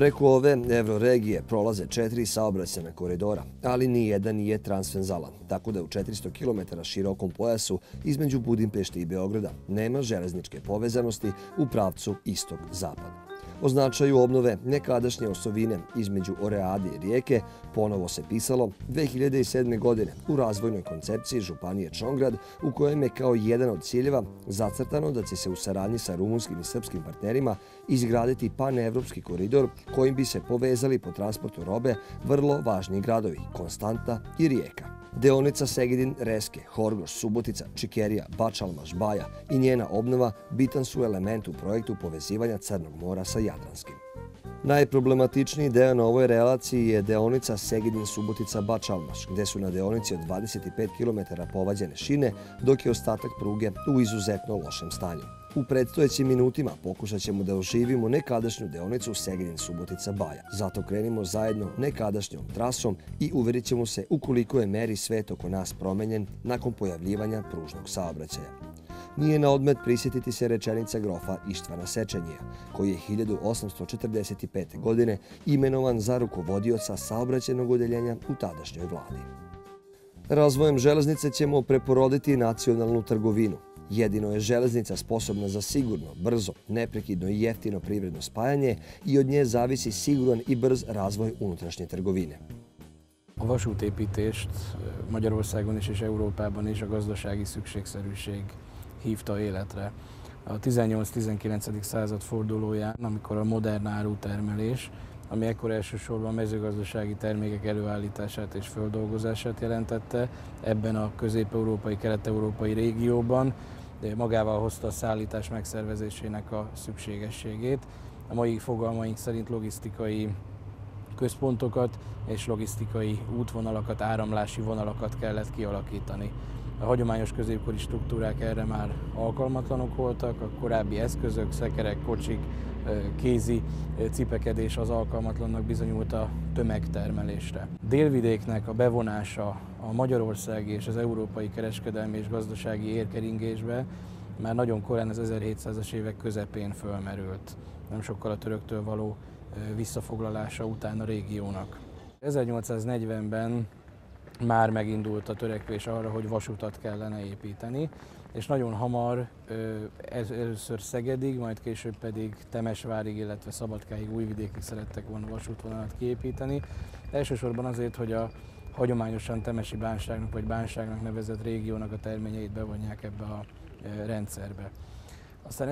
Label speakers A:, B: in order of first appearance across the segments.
A: Preko ove evroregije prolaze 4 saobraćajna koridora, ali nijedan nije transverzalan, tako da u 400 km širokom pojasu između Budimpešte i Beograda nema železničke povezanosti u pravcu istok-zapad. O značaju obnove nekadašnje osovine između Oreade i Rijeke ponovo se pisalo 2007. godine u razvojnoj koncepciji Županije Čongrad, u kojem je kao jedan od ciljeva zacrtano da će se u saradnji sa rumunskim i srpskim partnerima izgraditi panevropski koridor kojim bi se povezali po transportu robe vrlo važni gradovi Konstanta i Rijeka. Deonica Segedin-Reske, Horgoš, Subotica, Čikerija, Bačalmaš, Baja i njena obnova bitan su element u projektu povezivanja Crnog mora sa Jadranskim. Najproblematičniji deo na ovoj relaciji je deonica Segedin-Subotica-Bačalmaš, gde su na deonici od 25 km povađene šine, dok je ostatak pruge u izuzetno lošem stanju. U predstojećim minutima pokušat ćemo da oživimo nekadašnju deonicu Segedin-Subotica-Baja. Zato krenimo zajedno nekadašnjom trasom i uverit ćemo se u koliko je meri svet oko nas promenjen nakon pojavljivanja pružnog saobraćaja. Nije na odmet prisjetiti se rečenica grofa Ištvana Sečenjija, koji je 1845. godine imenovan za rukovodioca saobraćajnog odeljenja u tadašnjoj vladi. Razvojem železnice ćemo preporoditi nacionalnu trgovinu. Jedino je železnica sposobna za sigurno, brzo, neprekidno i jeftino privredno spajanje i od nje zavisi siguran i brz razvoj unutrašnje trgovine.
B: A vasútépítést Magyarországon is és Európában is a gazdasági szükségszerűség hívta életre. A 18-19. század fordulóján, amikor a modern árutermelés, ami ekkor elsősorban mezőgazdasági termékek előállítását és földolgozását jelentette, ebben a közép-európai, kelet-európai régióban magával hozta a szállítás megszervezésének a szükségességét. A mai fogalmaink szerint logisztikai központokat és logisztikai útvonalakat, áramlási vonalakat kellett kialakítani. A hagyományos középkori struktúrák erre már alkalmatlanok voltak, a korábbi eszközök, szekerek, kocsik, kézi cipekedés az alkalmatlannak bizonyult a tömegtermelésre. Délvidéknek a bevonása a magyarországi és az európai kereskedelmi és gazdasági érkeringésbe már nagyon korán az 1700-as évek közepén fölmerült, nem sokkal a töröktől való visszafoglalása után a régiónak. 1840-ben már megindult a törekvés arra, hogy vasutat kellene építeni, és nagyon hamar először Szegedig, majd később pedig Temesvárig, illetve Szabadkáig, Újvidékig szerettek volna vasútvonalat kiépíteni. Elsősorban azért, hogy a hagyományosan temesi bánságnak vagy bánságnak nevezett régiónak a terményeit bevonják ebbe a rendszerbe. Aztán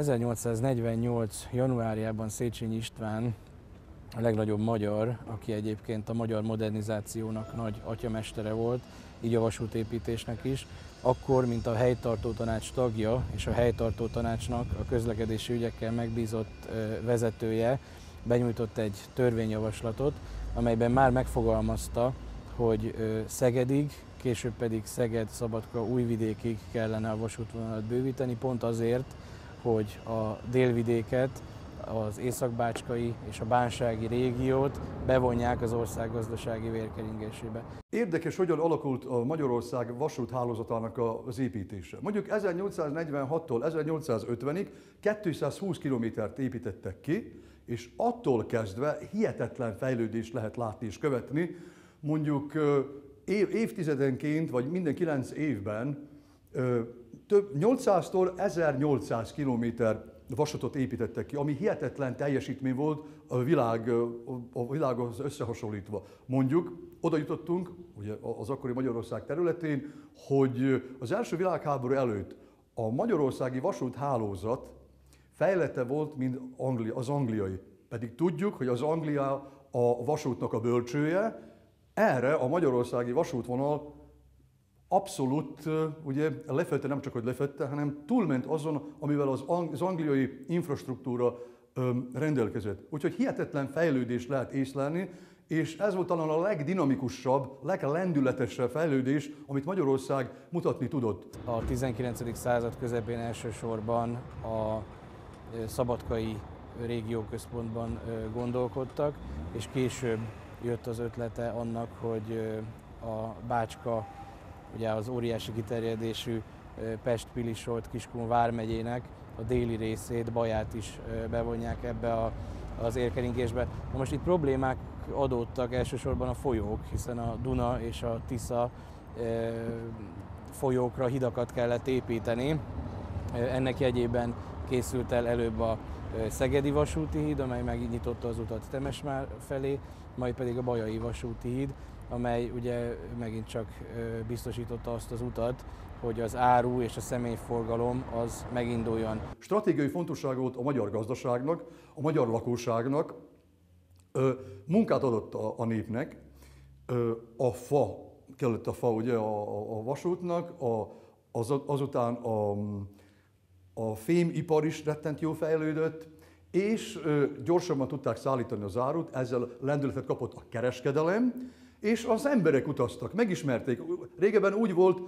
B: 1848. januárjában Széchenyi István, a legnagyobb magyar, aki egyébként a magyar modernizációnak nagy atyamestere volt, így a vasútépítésnek is, akkor, mint a helytartó tanács tagja és a helytartó tanácsnak a közlekedési ügyekkel megbízott vezetője benyújtott egy törvényjavaslatot, amelyben már megfogalmazta, hogy Szegedig, később pedig Szeged, Szabadka, Újvidékig kellene a vasútvonalat bővíteni, pont azért, hogy a délvidéket, az északbácskai és a bánsági régiót bevonják az ország gazdasági vérkeringésébe.
C: Érdekes, hogyan alakult a Magyarország vasúthálózatának az építése. Mondjuk 1846-tól 1850-ig 220 kilométert építettek ki, és attól kezdve hihetetlen fejlődést lehet látni és követni. Mondjuk évtizedenként, vagy minden 9 évben több 800-tól 1800 kilométer vasutat építettek ki, ami hihetetlen teljesítmény volt a világhoz összehasonlítva. Mondjuk oda jutottunk, ugye az akkori Magyarország területén, hogy az első világháború előtt a magyarországi vasúthálózat fejlette volt, mint az angliai. Pedig tudjuk, hogy az Anglia a vasútnak a bölcsője, erre a magyarországi vasútvonal abszolút ugye, lefette, nem csak hogy lefette, hanem túlment azon, amivel az angliai infrastruktúra rendelkezett. Úgyhogy hihetetlen fejlődést lehet észlelni, és ez volt talán a legdinamikusabb, leglendületesebb fejlődés, amit Magyarország mutatni tudott.
B: A 19. század közepén elsősorban a szabadkai régióközpontban gondolkodtak, és később jött az ötlete annak, hogy a Bácska, ugye az óriási kiterjedésű Pest-Pilis-Solt-Kiskun vármegyének a déli részét, Baját is bevonják ebbe a az érkeringésbe. Na most itt problémák adódtak elsősorban a folyók, hiszen a Duna és a Tisza folyókra hidakat kellett építeni. Ennek jegyében készült el előbb a Szegedi vasúti híd, amely megnyitotta az utat Temesvár felé, majd pedig a Bajai vasúti híd, amely ugye megint csak biztosította azt az utat, hogy az áru és a személyforgalom az meginduljon.
C: Stratégiai fontosságú volt a magyar gazdaságnak, a magyar lakosságnak, munkát adott a népnek, a fa, kellett a fa ugye a vasútnak, azután a fémipar is rettent jól fejlődött, és gyorsabban tudták szállítani az árut, ezzel lendületet kapott a kereskedelem, és az emberek utaztak, megismerték. Régebben úgy volt,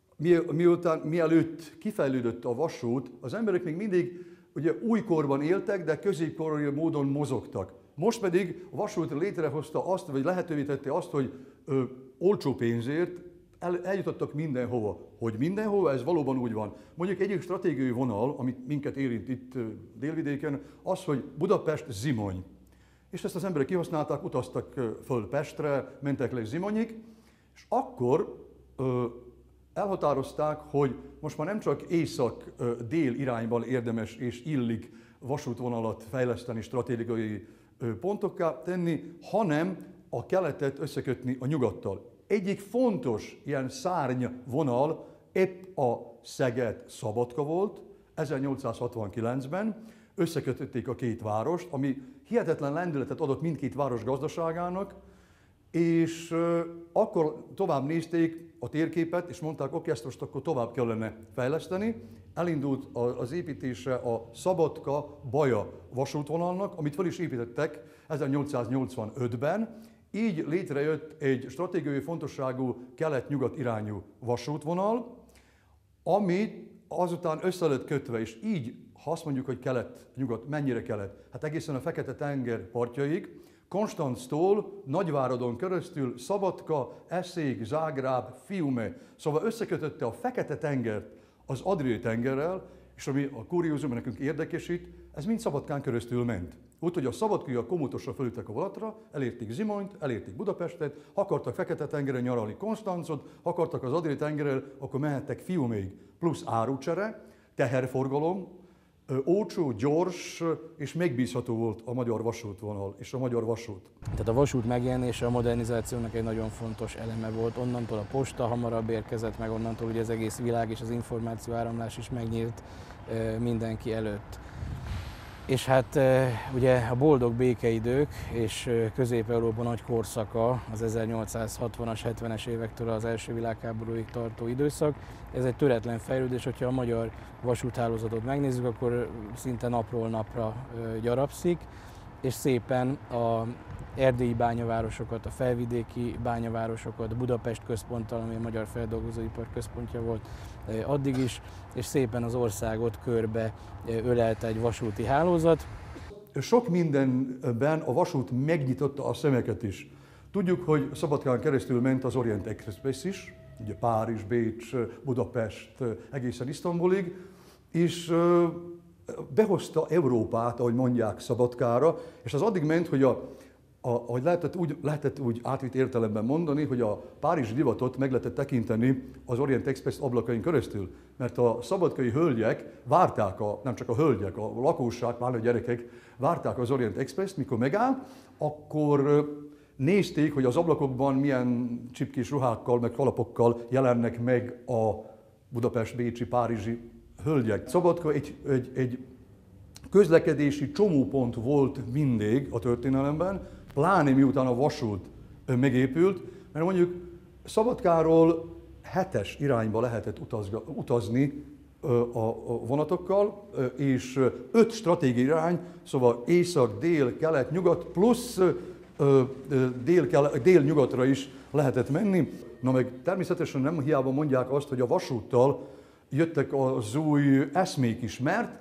C: mielőtt kifejlődött a vasút, az emberek még mindig ugye újkorban éltek, de középkori módon mozogtak. Most pedig a vasút létrehozta azt, vagy lehetővé tette azt, hogy olcsó pénzért eljutottak mindenhova. Hogy mindenhova, ez valóban úgy van. Mondjuk egyik stratégiai vonal, amit minket érint itt délvidéken, az, hogy Budapest-Zimony. És ezt az emberek kihasználták, utaztak föl Pestre, mentek le Zimonyig, és akkor elhatározták, hogy most már nem csak észak-dél irányban érdemes és illik vasútvonalat fejleszteni, stratégiai pontokká tenni, hanem a keletet összekötni a nyugattal. Egyik fontos ilyen szárnyvonal épp a Szeged-Szabadka volt 1869-ben, összekötötték a két várost, ami hihetetlen lendületet adott mindkét város gazdaságának, és akkor tovább nézték a térképet, és mondták, oké, ezt most akkor tovább kellene fejleszteni. Elindult az építése a Szabadka-Baja vasútvonalnak, amit fel is építettek 1885-ben. Így létrejött egy stratégiai fontosságú kelet-nyugat irányú vasútvonal, ami azután össze lett kötve, és így, ha azt mondjuk, hogy kelet-nyugat, mennyire kelet? Hát egészen a Fekete-tenger partjaig, Konstanctól, Nagyváradon keresztül, Szabadka, Eszék, Zágráb, Fiume. Szóval összekötötte a Fekete-tengert az Adriai-tengerrel, és ami a kuriózum, nekünk érdekesít, ez mind Szabadkán keresztül ment. Úgyhogy a szabadkaiak Komótosra fölültek a vonatra, elérték Zimonyt, elérték Budapestet, ha akartak Fekete-tengeren nyaralni Konstancot, ha akartak az Adriai-tengerrel, akkor mehettek Fiuméig. Plusz árucsere, teherforgalom, olcsó, gyors és megbízható volt a magyar vasútvonal és a magyar vasút.
B: Tehát a vasút megjelenése a modernizációnak egy nagyon fontos eleme volt. Onnantól a posta hamarabb érkezett meg, onnantól ugye az egész világ és az információ áramlás is megnyílt mindenki előtt. És hát ugye a boldog békeidők és Közép-Európa nagy korszaka, az 1860-as, 70-es évektől az első világháborúig tartó időszak, ez egy töretlen fejlődés, hogyha a magyar vasúthálózatot megnézzük, akkor szinte napról napra gyarapszik, és szépen a erdélyi bányavárosokat, a felvidéki bányavárosokat, Budapest központtal, ami a magyar feldolgozóipar központja volt addig is, és szépen az országot körbe ölelte egy vasúti hálózat.
C: Sok mindenben a vasút megnyitotta a szemeket is. Tudjuk, hogy Szabadkán keresztül ment az Orient Express is, ugye Párizs, Bécs, Budapest, egészen Isztambulig, és behozta Európát, ahogy mondják, Szabadkára, és az addig ment, hogy ahogy lehetett úgy átvitt értelemben mondani, hogy a párizsi divatot meg lehetett tekinteni az Orient Express ablakain keresztül. Mert a szabadkai hölgyek várták, nem csak a hölgyek, a lakosság, pláne a gyerekek várták az Orient Express-t, mikor megállt, akkor nézték, hogy az ablakokban milyen csipkés ruhákkal, meg kalapokkal jelennek meg a Budapest, bécsi, párizsi hölgyek. Szabadka egy közlekedési csomópont volt mindig a történelemben, pláne miután a vasút megépült, mert mondjuk Szabadkáról 7-es irányba lehetett utazni a vonatokkal, és 5 stratégiai irány, szóval észak, dél, kelet, nyugat, plusz dél-nyugatra is lehetett menni. Na meg természetesen nem hiába mondják azt, hogy a vasúttal jöttek az új eszmék is, mert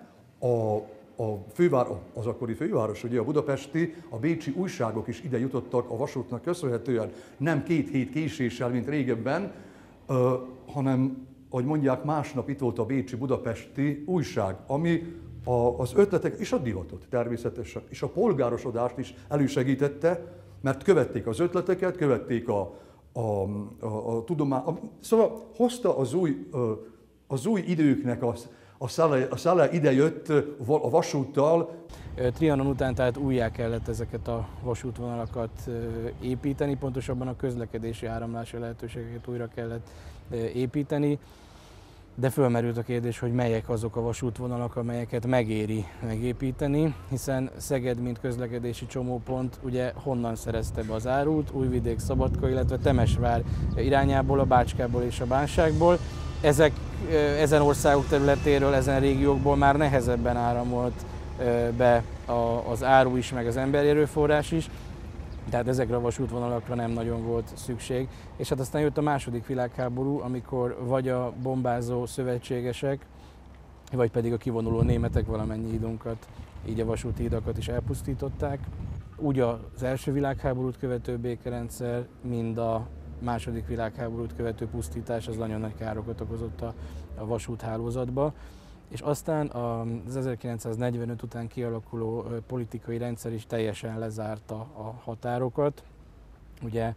C: az akkori főváros, ugye a budapesti, a bécsi újságok is ide jutottak a vasútnak köszönhetően, nem 2 hét késéssel, mint régebben, hanem, ahogy mondják, másnap itt volt a bécsi budapesti újság, ami az ötletek és a divatot természetesen, és a polgárosodást is elősegítette, mert követték az ötleteket, követték a tudomány, szóval hozta az új időknek a szele idejött a vasúttal.
B: Trianon után tehát újjá kellett ezeket a vasútvonalakat építeni, pontosabban a közlekedési áramlási lehetőségeket újra kellett építeni, de fölmerült a kérdés, hogy melyek azok a vasútvonalak, amelyeket megéri megépíteni, hiszen Szeged, mint közlekedési csomópont, ugye honnan szerezte be az árut? Újvidék, Szabadka, illetve Temesvár irányából, a Bácskából és a Bánságból. Ezen országok területéről, ezen régiókból már nehezebben áramolt be az áru is, meg az emberi erőforrás is, tehát ezekre a vasútvonalakra nem nagyon volt szükség. És hát aztán jött a második világháború, amikor vagy a bombázó szövetségesek, vagy pedig a kivonuló németek valamennyi hídunkat, így a vasúti hidakat is elpusztították. Úgy az első világháborút követő békerendszer, mind a második világháborút követő pusztítás az nagyon nagy károkat okozott a vasúthálózatba. És aztán az 1945 után kialakuló politikai rendszer is teljesen lezárta a határokat. Ugye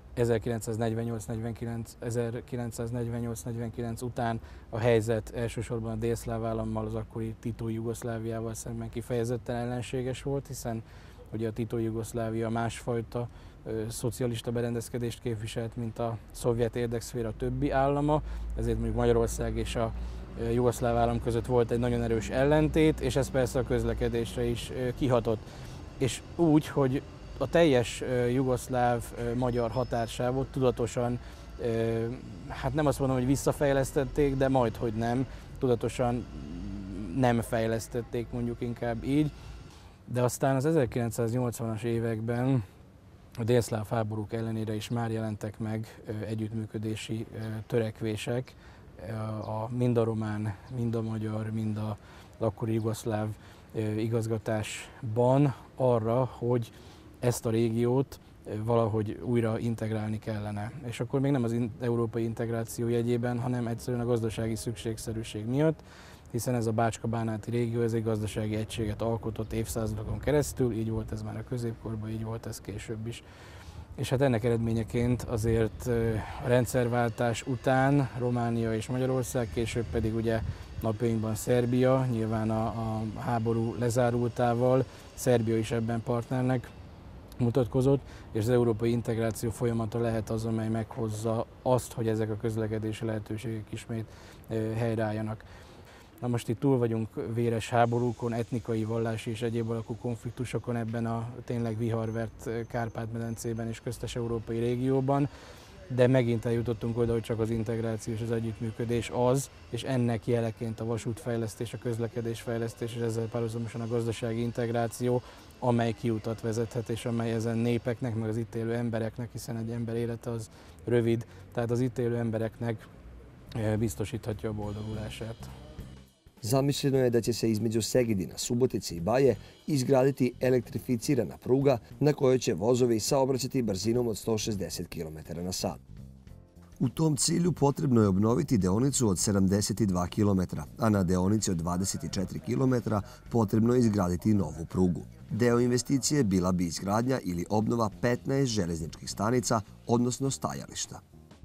B: 1948-49 után a helyzet elsősorban a délszláv állammal, az akkori Titói Jugoszláviával szemben kifejezetten ellenséges volt, hiszen ugye a Titói Jugoszlávia másfajta szocialista berendezkedést képviselt, mint a szovjet érdekszféra többi állama, ezért mondjuk Magyarország és a jugoszláv állam között volt egy nagyon erős ellentét, és ez persze a közlekedésre is kihatott. És úgy, hogy a teljes jugoszláv-magyar határsávot tudatosan, hát nem azt mondom, hogy visszafejlesztették, de majdhogy nem, tudatosan nem fejlesztették, mondjuk inkább így. De aztán az 1980-as években a délszláv háborúk ellenére is már jelentek meg együttműködési törekvések, mind a román, mind a magyar, mind az akkori jugoszláv igazgatásban arra, hogy ezt a régiót valahogy újra integrálni kellene. És akkor még nem az európai integráció jegyében, hanem egyszerűen a gazdasági szükségszerűség miatt, hiszen ez a Bácska-Bánáti régió, ez egy gazdasági egységet alkotott évszázadokon keresztül, így volt ez már a középkorban, így volt ez később is. És hát ennek eredményeként azért a rendszerváltás után Románia és Magyarország, később pedig ugye napjainkban Szerbia, nyilván a háború lezárultával, Szerbia is ebben partnernek mutatkozott, és az európai integráció folyamata lehet az, amely meghozza azt, hogy ezek a közlekedési lehetőségek ismét helyreálljanak. Na most itt túl vagyunk véres háborúkon, etnikai, vallási és egyéb alakú konfliktusokon ebben a tényleg viharvert Kárpát-medencében és köztes európai régióban, de megint eljutottunk oda, hogy csak az integráció és az együttműködés az, és ennek jeleként a vasútfejlesztés, a közlekedésfejlesztés és ezzel párhuzamosan a gazdasági integráció, amely kiutat vezethet, és amely ezen népeknek, meg az itt élő embereknek, hiszen egy ember élete az rövid, tehát az itt élő embereknek biztosíthatja a boldogulását.
A: Zamišljeno je da će se između Segedina, Subotice I Baje izgraditi elektrificirana pruga na kojoj će vozovi saobraćati brzinom od 160 km/h. U tom cilju potrebno je obnoviti deonicu od 72 km, a na deonici od 24 km potrebno je izgraditi novu prugu. Deo investicije bila bi izgradnja ili obnova 15 železničkih stanica, odnosno stajališta.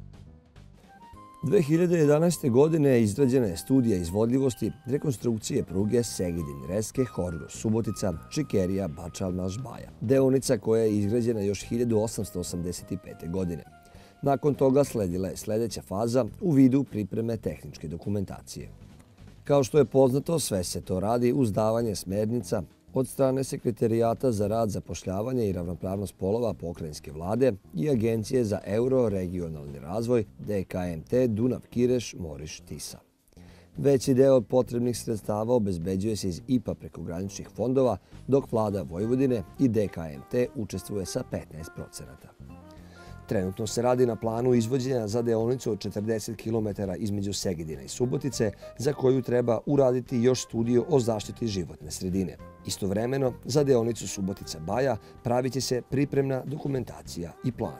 A: 2011. godine izrađena je studija izvodljivosti rekonstrukcije pruge Segedin-Reske, Horgoš-Subotica, Čikerija-Bačalmaš-Baja. Deonica koja je izgrađena još 1885. godine. Nakon toga sledila je sljedeća faza u vidu pripreme tehničke dokumentacije. Kao što je poznato, sve se to radi uz davanje smjernica od strane Sekretarijata za rad, zapošljavanje I ravnopravnost polova pokrajinske vlade I Agencije za euroregionalni razvoj DKMT Dunav-Kireš-Moriš-Tisa. Veći deo potrebnih sredstava obezbeđuje se iz IPA prekograničnih fondova, dok vlada Vojvodine I DKMT učestvuje sa 15%. Trenutno se radi na planu izvođenja za deonicu od 40 km između Segedina I Subotice, za koju treba uraditi još studiju o zaštiti životne sredine. Istovremeno, za deonicu Subotica-Baja pravit će se pripremna dokumentacija I plan.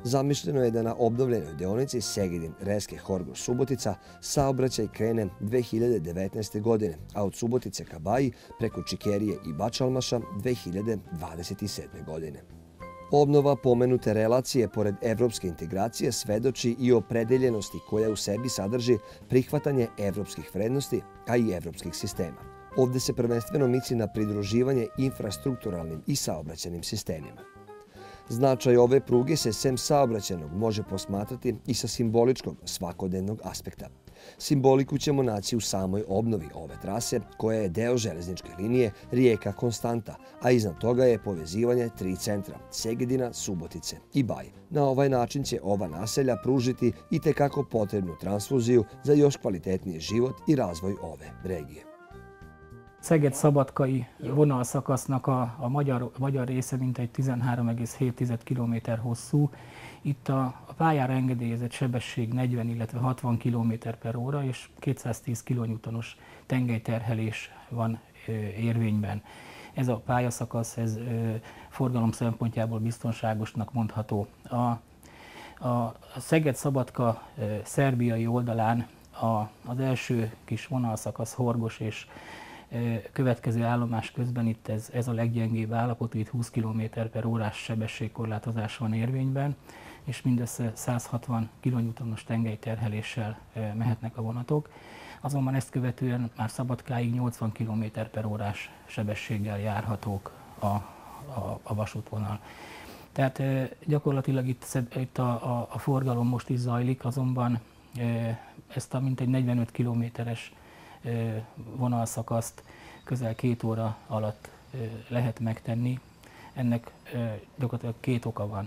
A: Zamišljeno je da na obnovljenoj deonici Segedin-Reske-Horgoš-Subotica saobraćaj krene 2019. godine, a od Subotice ka Baji preko Čikerije i Bačalmaša 2027. godine. Obnova pomenute relacije pored evropske integracije svedoči i o predeljenosti koja u sebi sadrži prihvatanje evropskih vrednosti, a i evropskih sistema. Ovdje se prvenstveno misli na pridruživanje infrastrukturalnim i saobraćajnim sistemima. Značaj ove pruge se sem saobraćajnog može posmatrati i sa simboličkog svakodnevnog aspekta. Simboliku ćemo naći u samoj obnovi ove trase, koja je deo železničke linije Rijeka Konstanta, a iznad toga je povezivanje tri centra – Segedina, Subotice i Baje. Na ovaj način će ova naselja pružiti i tekako potrebnu transfuziju za još kvalitetniji život i razvoj ove regije.
D: Szeged-Szabadkai vonalszakasznak a magyar része mintegy 13,7 km hosszú. Itt a pályára engedélyezett sebesség 40, illetve 60 km/h és 210 kN-os tengelyterhelés van érvényben. Ez a pályaszakasz forgalom szempontjából biztonságosnak mondható. A Szeged-Szabadka szerbiai oldalán az első kis vonalszakasz Horgos és következő állomás közben itt ez a leggyengébb állapotú, itt 20 km/h sebességkorlátozás van érvényben, és mindössze 160 kN-os tengelyterheléssel mehetnek a vonatok. Azonban ezt követően már Szabadkáig 80 km/h sebességgel járhatók a vasútvonal. Tehát gyakorlatilag itt a forgalom most is zajlik, azonban ezt a mintegy 45 kilométeres vonalszakaszt közel 2 óra alatt lehet megtenni. Ennek gyakorlatilag két oka van.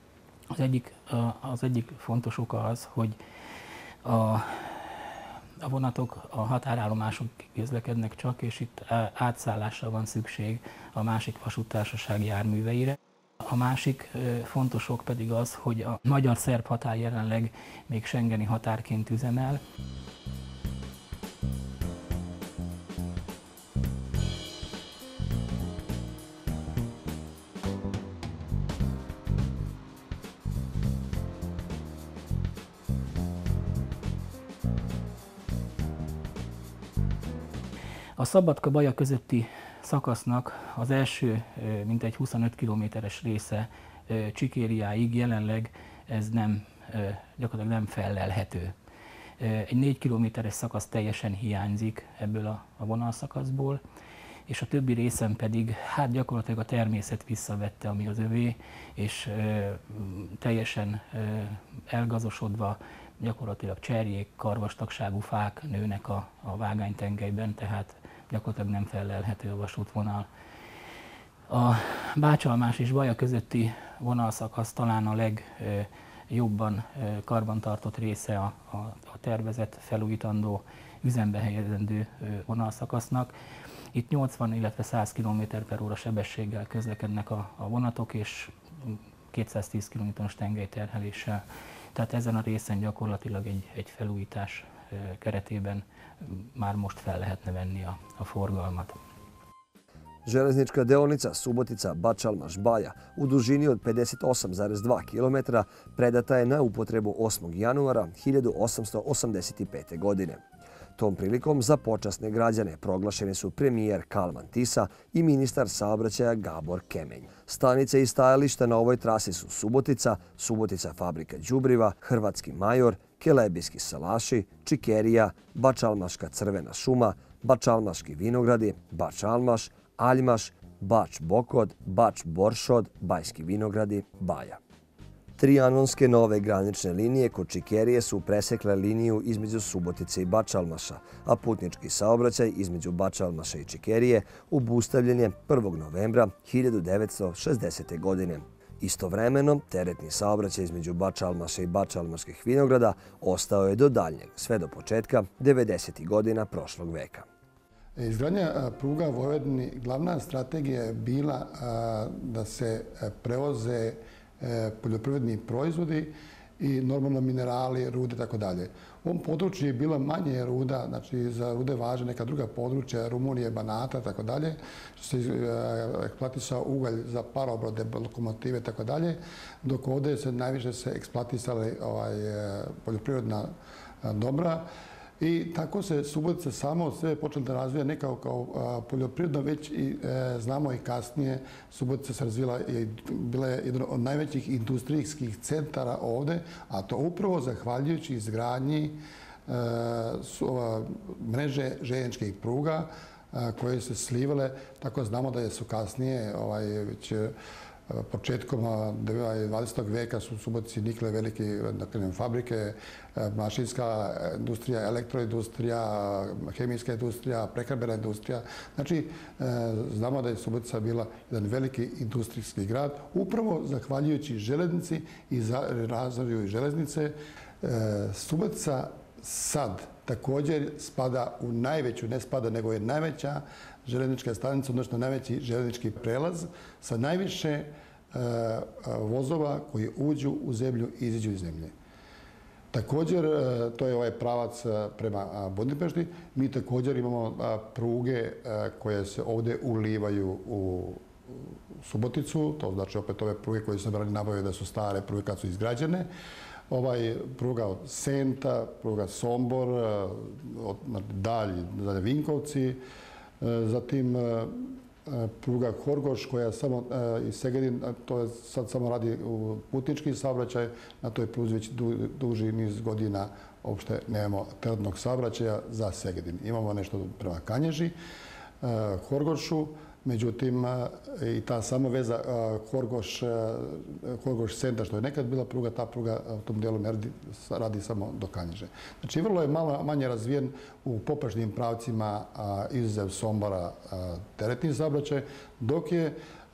D: Az egyik fontos oka az, hogy a vonatok a határállomásokig közlekednek csak, és itt átszállásra van szükség a másik vasúttársaság járműveire. A másik fontos ok pedig az, hogy a magyar-szerb határ jelenleg még schengeni határként üzemel. A Szabadka-Baja közötti szakasznak az első mintegy 25 kilométeres része Csikériáig jelenleg ez gyakorlatilag nem fellelhető. Egy 4 kilométeres szakasz teljesen hiányzik ebből a vonalszakaszból, és a többi részen pedig gyakorlatilag a természet visszavette, ami az övé, és teljesen elgazosodva gyakorlatilag cserjék, karvastagságú fák nőnek a vágánytengelyben, tehát gyakorlatilag nem fellelhető a vasútvonal. A Bácsalmás és Baja közötti vonalszakasz talán a legjobban karbantartott része a tervezett, felújítandó, üzembe helyezendő vonalszakasznak. Itt 80, illetve 100 km/h sebességgel közlekednek a vonatok, és 210 kN-os tengelyterheléssel. Tehát ezen a részen gyakorlatilag egy felújítás keretében már most fel lehetne venni a forgalmat.
A: Železnička deonica Subotica-Bačalmaš-Baja u dužini od 58,2 km predata je na upotrebu 8. januara 1885. godine. Tom prilikom za počasne građane proglašeni su premijer Kalman Tisa i ministar saobraćaja Gabor Kemenj. Stanice i stajališta na ovoj trasi su Subotica, Subotica fabrika đubriva, Hrvatski Major, Kelebijski salaši, Čikerija, Bačalmaška crvena šuma, Bačalmaški vinogradi, Bačalmaš, Aljmaš, Bač Bokod, Bač Boršod, Bajski vinogradi, Baja. Trijanonske nove granične linije kod Čikerije su presekle liniju između Subotice i Bačalmaša, a putnički saobraćaj između Bačalmaša i Čikerije obustavljen je 1. novembra 1960. godine. Istovremeno, teretni saobraćaj između Bačalmaša i Bačalmaških vinograda ostao je do daljnjeg, sve do početka 90. godina prošlog veka.
E: Izgradnja pruga u Vojvodini, glavna strategija je bila da se prevoze poljoprivredni proizvodi i normalno minerali, rude i tako dalje. U ovom području je bila manje ruda, znači za rude važe neka druga područja, Rumunije, Banata i tako dalje, što se eksploatisao ugalj za parobrode, lokomotive i tako dalje, dok ovdje se najviše se eksploatisale poljoprivredna dobra. I tako se Subotica samo od sebe počela da razvija ne kao poljoprivredno, već i znamo i kasnije Subotica se razvila i bila je jedan od najvećih industrijskih centara ovdje, a to upravo zahvaljujući izgradnji mreže željezničkih pruga koje se slivale, tako znamo da su kasnije već početkom 20. veka su u Subotici nikle velike fabrike, mašinska industrija, elektroindustrija, hemijska industrija, prehrambena industrija. Znači, znamo da je Subotica bila jedan veliki industrijski grad, upravo zahvaljujući železnici i razvoju železnice. Subotica sad također spada u najveću, ne spada, nego je najveća željeznička stanica, odnosno najveći željeznički prelaz sa najviše vozova koji uđu u zemlju i iziđu iz zemlje. Također, to je ovaj pravac prema Budimpešti. Mi također imamo pruge koje se ovdje ulivaju u Suboticu, to znači opet ove pruge koje se nabavljaju da su stare pruge kad su izgrađene. Pruga od Senta, pruga Sombor, dalje Vinkovci, zatim pruga Horgoš koja samo iz Segedin, to je sad samo radi u putnički saobraćaj, na toj pruzi već duži niz godina uopšte nemamo teretnog saobraćaja za Segedin. Imamo nešto prema Kanježi, Horgošu, međutim i ta sama veza Horgoš-Senta, što je nekad bila pruga, ta pruga u tom dijelu ne radi samo do Kanježe. Znači, vrlo je manje razvijen u poprečnim pravcima izuzev Sombora teretni saobraćaj, dok je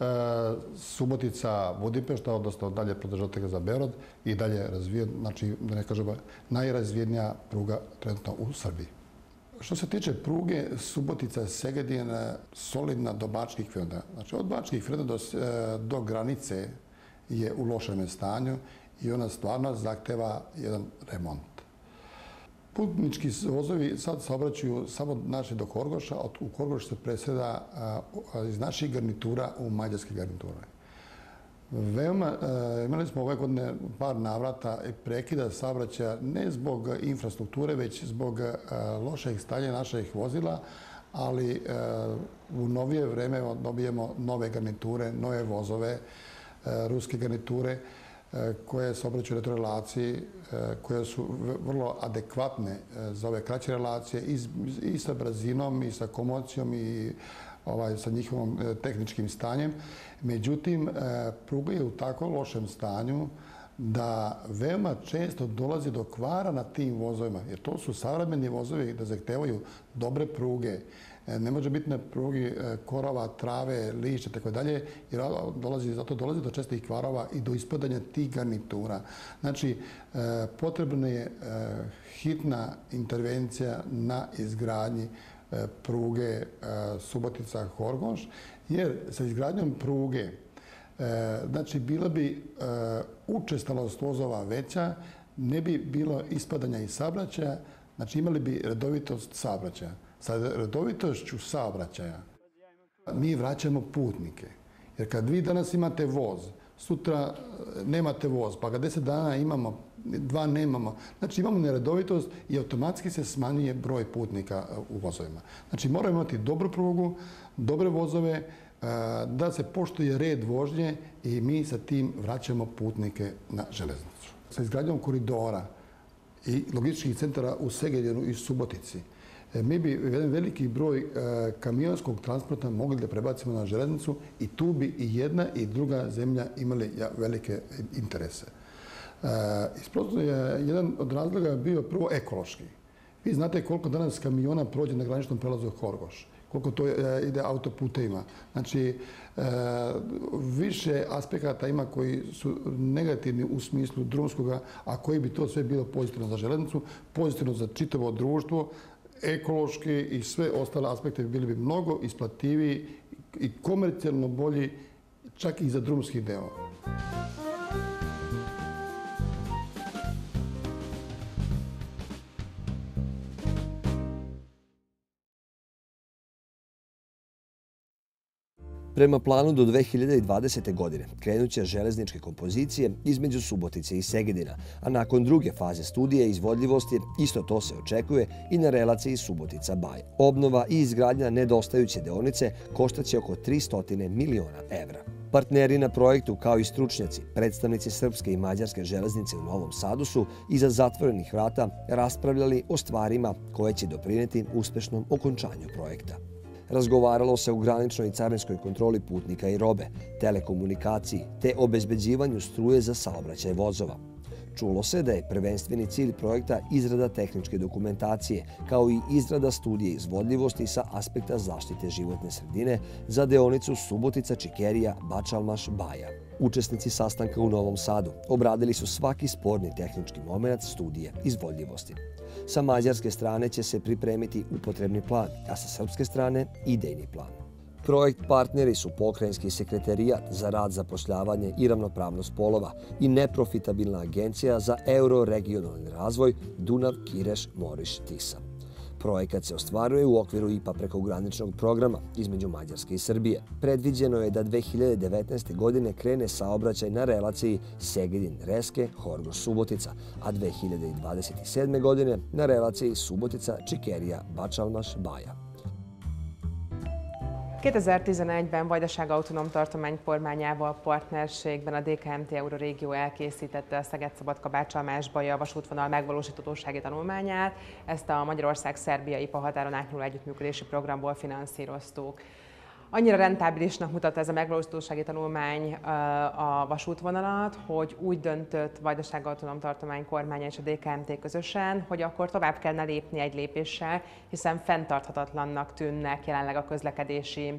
E: Subotica, Budimpešta, odnosno dalje podržatelja za Beograd i dalje razvijen, znači, da ne kažemo, najrazvijenija pruga trenutno u Srbiji. Što se tiče pruge Subotica-Segedin, solidna do Bačkih Firda. Znači, od Bačkih Firda do granice je u lošem stanju i ona stvarno zahteva jedan remont. Putnički vozovi sad saobraćaju samo do Horgoša, u Horgoš se preseda iz naših garnitura u mađarske garniture. Imali smo ove godine par navrata prekida saobraćaja ne zbog infrastrukture, već zbog lošeg stanja naših vozila, ali u novije vreme dobijemo nove garniture, nove vozove, ruske garniture koje saobraćaju na toj relaciji, koje su vrlo adekvatne za ove kraće relacije i sa brzinom i sa komocijom i sa njihovom tehničkim stanjem. Međutim, pruga je u tako lošem stanju da veoma često dolazi do kvara na tim vozovima, jer to su savremeni vozovi da zahtevaju dobre pruge. Ne može biti na prugi korova, trave, lišća, tako dalje, jer zato dolazi do čestih kvarova i do ispadanja tih garnitura. Znači, potrebna je hitna intervencija na izgradnji pruge Subotica-Horgoš, jer sa izgradnjom pruge, znači, bila bi učestalost vozova veća, ne bi bilo ispadanja iz saobraćaja, znači imali bi redovitost saobraćaja. Sa redovitošću saobraćaja mi vraćamo putnike, jer kad vi danas imate voz, sutra nemate voz, pa ga 10 dana imamo, 2 nemamo. Znači imamo neredovitost i automatski se smanjuje broj putnika u vozovima. Znači moramo imati dobru prugu, dobre vozove, da se poštuje red vožnje i mi sa tim vraćamo putnike na železnicu. Sa izgradnjom koridora i logističkih centara u Segedinu i Subotici, mi bi jedan veliki broj kamionskog transporta mogli da prebacimo na železnicu i tu bi i jedna i druga zemlja imali velike interese. Jedan od razloga bio prvo ekološki. Vi znate koliko danas kamiona prođe na graničnom prelazu Horgoš, koliko to ide autoputevima. Znači, više aspekata ima koji su negativni u smislu drumskoga, a koji bi to sve bilo pozitivno za železnicu, pozitivno za čitavo društvo, ekološki i sve ostale aspekte bili bi mnogo isplativiji i komercijalno bolji, čak i za drumski deo.
A: Prema planu do 2020. godine krenut će železničke kompozicije između Subotice i Segedina, a nakon druge faze studije izvodljivosti isto to se očekuje i na relaciji Subotica-Baja. Obnova i izgradnja nedostajuće deonice koštaće oko 300 miliona evra. Partneri na projektu, kao i stručnjaci, predstavnici srpske i mađarske železnice u Novom Sadu su iza zatvorenih vrata raspravljali o stvarima koje će doprineti uspešnom okončanju projekta. Razgovaralo se o graničnoj i carinskoj kontroli putnika i robe, telekomunikaciji te obezbeđivanju struje za saobraćaj vozova. Čulo se da je prvenstveni cilj projekta izrada tehničke dokumentacije, kao i izrada studije izvodljivosti sa aspekta zaštite životne sredine za deonicu Subotica-Čikerija-Bačalmaš-Baja. Učesnici sastanka u Novom Sadu obradili su svaki sporni tehnički moment studije izvodljivosti. Sa mađarske strane će se pripremiti upotrebni plan, a sa srpske strane idejni plan. Projekt partneri su Pokrajinski sekretarijat za rad, zapošljavanje i ravnopravnost polova i neprofitabilna agencija za euroregionalni razvoj Dunav-Kireš-Moriš-Tisa. Projekat se ostvaruje u okviru IPA prekograničnog programa između Mađarske i Srbije. Predviđeno je da 2019. godine krene saobraćaj na relaciji Segedin-Reske-Horgoš-Subotica, a 2027. godine na relaciji Subotica-Čikerija-Bačalmaš-Baja.
F: 2011-ben Vajdaság autonóm tartomány kormányával partnerségben a DKMT Eurorégió elkészítette a Szeged-Szabadka-Bácsalmás-Baja vasútvonal megvalósíthatósági tanulmányát. Ezt a Magyarország-Szerbia IPA határon átnyúló együttműködési programból finanszíroztuk. Annyira rentábilisnak mutatta ez a megvalósíthatósági tanulmány a vasútvonalat, hogy úgy döntött Vajdaság autonóm tartomány kormánya és a DKMT közösen, hogy akkor tovább kellene lépni egy lépéssel, hiszen fenntarthatatlannak tűnnek jelenleg a közlekedési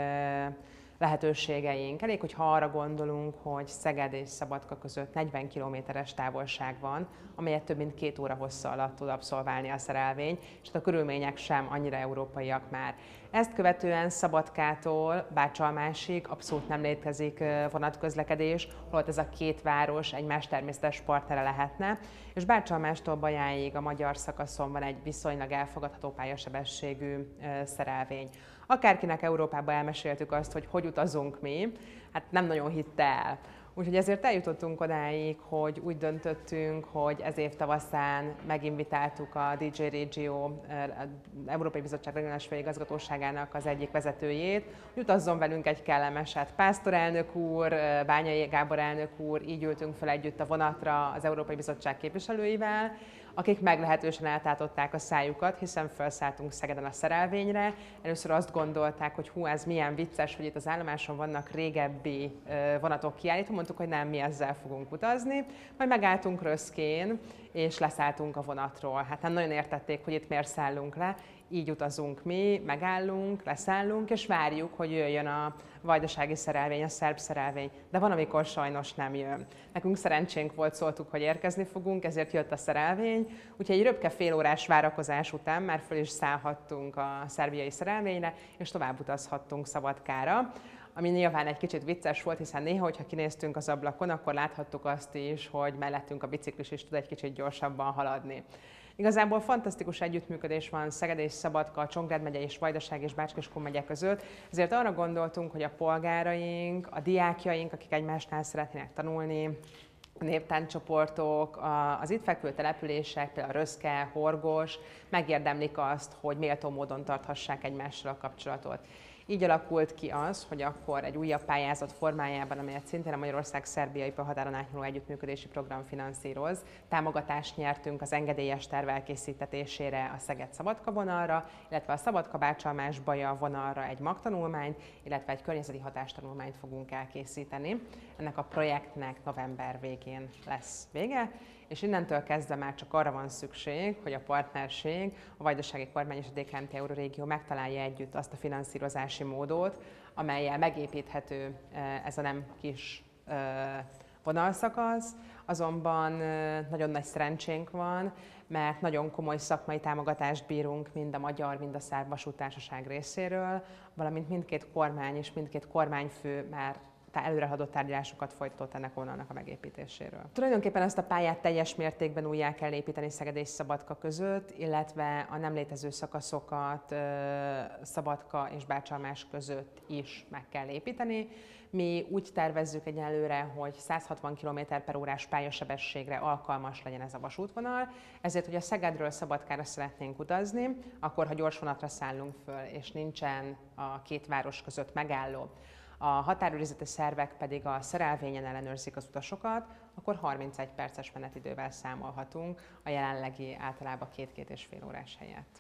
F: lehetőségeink. Elég, hogyha arra gondolunk, hogy Szeged és Szabadka között 40 kilométeres távolság van, amelyet több mint 2 óra hossza alatt tud abszolválni a szerelvény, és a körülmények sem annyira európaiak már. Ezt követően Szabadkától Bácsalmásig abszolút nem létezik vonatközlekedés, holott ez a két város egymás természetes partnere lehetne, és Bácsalmástól Bajáig a magyar szakaszon van egy viszonylag elfogadható pályasebességű szerelvény. Akárkinek Európában elmeséltük azt, hogy utazunk mi, hát nem nagyon hitte el. Úgyhogy ezért eljutottunk odáig, hogy úgy döntöttünk, hogy ez év tavaszán meginvitáltuk a DJ Regio, Európai Bizottság Regionális Főigazgatóságának az egyik vezetőjét, hogy utazzon velünk egy kellemeset. Pásztor elnök úr, Bányai Gábor elnök úr, így ültünk fel együtt a vonatra az Európai Bizottság képviselőivel, akik meglehetősen eltátották a szájukat, hiszen felszálltunk Szegeden a szerelvényre. Először azt gondolták, hogy hú, ez milyen vicces, hogy itt az állomáson vannak régebbi vonatok kiállítva, mondtuk, hogy nem, mi ezzel fogunk utazni. Majd megálltunk Röszkén, és leszálltunk a vonatról. Hát nem nagyon értették, hogy itt miért szállunk le. Így utazunk mi, megállunk, leszállunk, és várjuk, hogy jöjjön a vajdasági szerelvény, a szerb szerelvény. De van, amikor sajnos nem jön. Nekünk szerencsénk volt, szóltuk, hogy érkezni fogunk, ezért jött a szerelvény. Úgyhogy egy röpke félórás várakozás után már föl is szállhattunk a szerbiai szerelvényre, és tovább utazhattunk Szabadkára. Ami nyilván egy kicsit vicces volt, hiszen néha, hogyha kinéztünk az ablakon, akkor láthattuk azt is, hogy mellettünk a biciklis is tud egy kicsit gyorsabban haladni. Igazából fantasztikus együttműködés van Szeged és Szabadka, Csongrád megye és Vajdaság és Bács-Kiskun megye között, ezért arra gondoltunk, hogy a polgáraink, a diákjaink, akik egymásnál szeretnének tanulni, a néptáncsoportok, az itt fekvő települések, például Röszke, Horgos megérdemlik azt, hogy méltó módon tarthassák egymással a kapcsolatot. Így alakult ki az, hogy akkor egy újabb pályázat formájában, amelyet szintén a Magyarország-Szerbia IPA határon átnyúló együttműködési program finanszíroz, támogatást nyertünk az engedélyes terv elkészítésére a Szeged-Szabadka vonalra, illetve a Szabadka-Bácsalmás-Baja vonalra egy magtanulmányt, illetve egy környezeti hatástanulmányt fogunk elkészíteni. Ennek a projektnek november végén lesz vége, és innentől kezdve már csak arra van szükség, hogy a partnerség, a vajdasági kormány és a DKMT Eurorégió megtalálja együtt azt a finanszírozási módot, amellyel megépíthető ez a nem kis vonalszakasz, azonban nagyon nagy szerencsénk van, mert nagyon komoly szakmai támogatást bírunk mind a magyar, mind a szerb vasúttársaság részéről, valamint mindkét kormány és mindkét kormányfő már előrehaladott tárgyalásokat folytatott ennek a vonalnak a megépítéséről. Tulajdonképpen ezt a pályát teljes mértékben újjá kell építeni Szeged és Szabadka között, illetve a nem létező szakaszokat Szabadka és Bácsalmás között is meg kell építeni. Mi úgy tervezzük egyelőre, hogy 160 km/h pályasebességre alkalmas legyen ez a vasútvonal, ezért, hogy a Szegedről Szabadkára szeretnénk utazni, akkor ha gyorsvonatra szállunk föl, és nincsen a két város között megálló, a határőrizeti szervek pedig a szerelvényen ellenőrzik az utasokat, akkor 31 perces menetidővel számolhatunk a jelenlegi általában 2-2,5 órás helyett.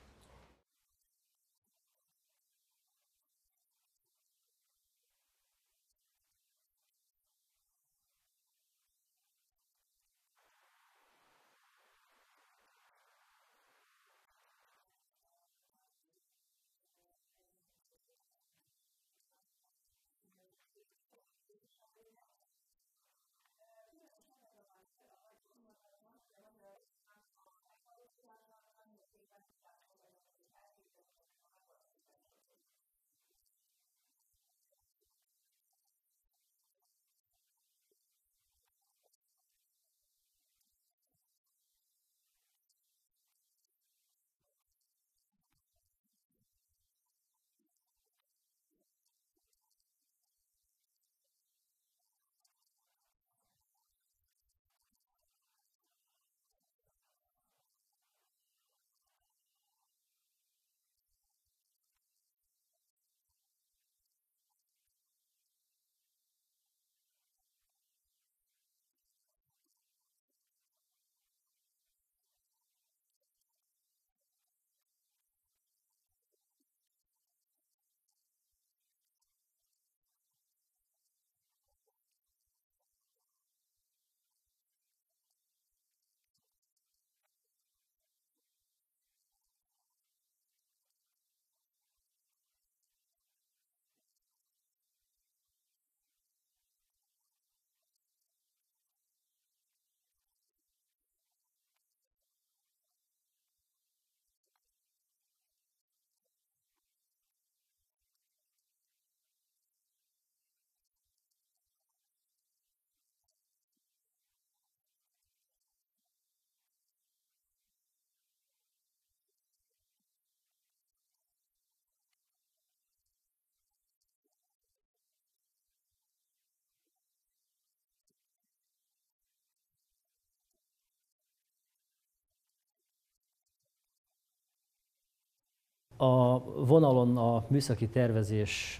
G: A vonalon a műszaki tervezés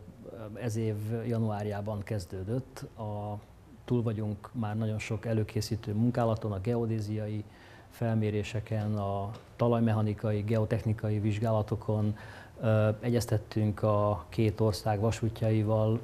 G: ez év januárjában kezdődött. Túl vagyunk már nagyon sok előkészítő munkálaton, a geodéziai felméréseken, a talajmechanikai, geotechnikai vizsgálatokon. Egyeztettünk a két ország vasútjaival,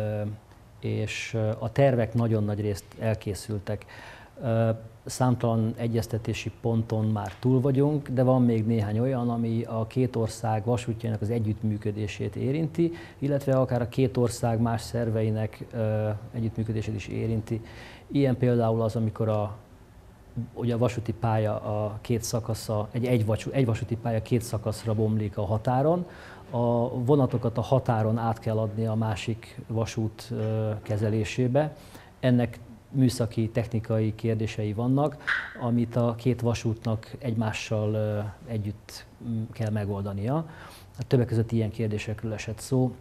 G: és a tervek nagyon nagy részt elkészültek. Számtalan egyeztetési ponton már túl vagyunk, de van még néhány olyan, ami a két ország vasútjainak az együttműködését érinti, illetve akár a két ország más szerveinek együttműködését is érinti. Ilyen például az, amikor ugye a vasúti pálya a két szakasza, egy vasúti pálya két szakaszra bomlik a határon, a vonatokat a határon át kell adni a másik vasút kezelésébe. Ennek műszaki, technikai kérdései vannak, amit a két vasútnak egymással együtt kell megoldania. Többek között ilyen kérdésekről esett szó.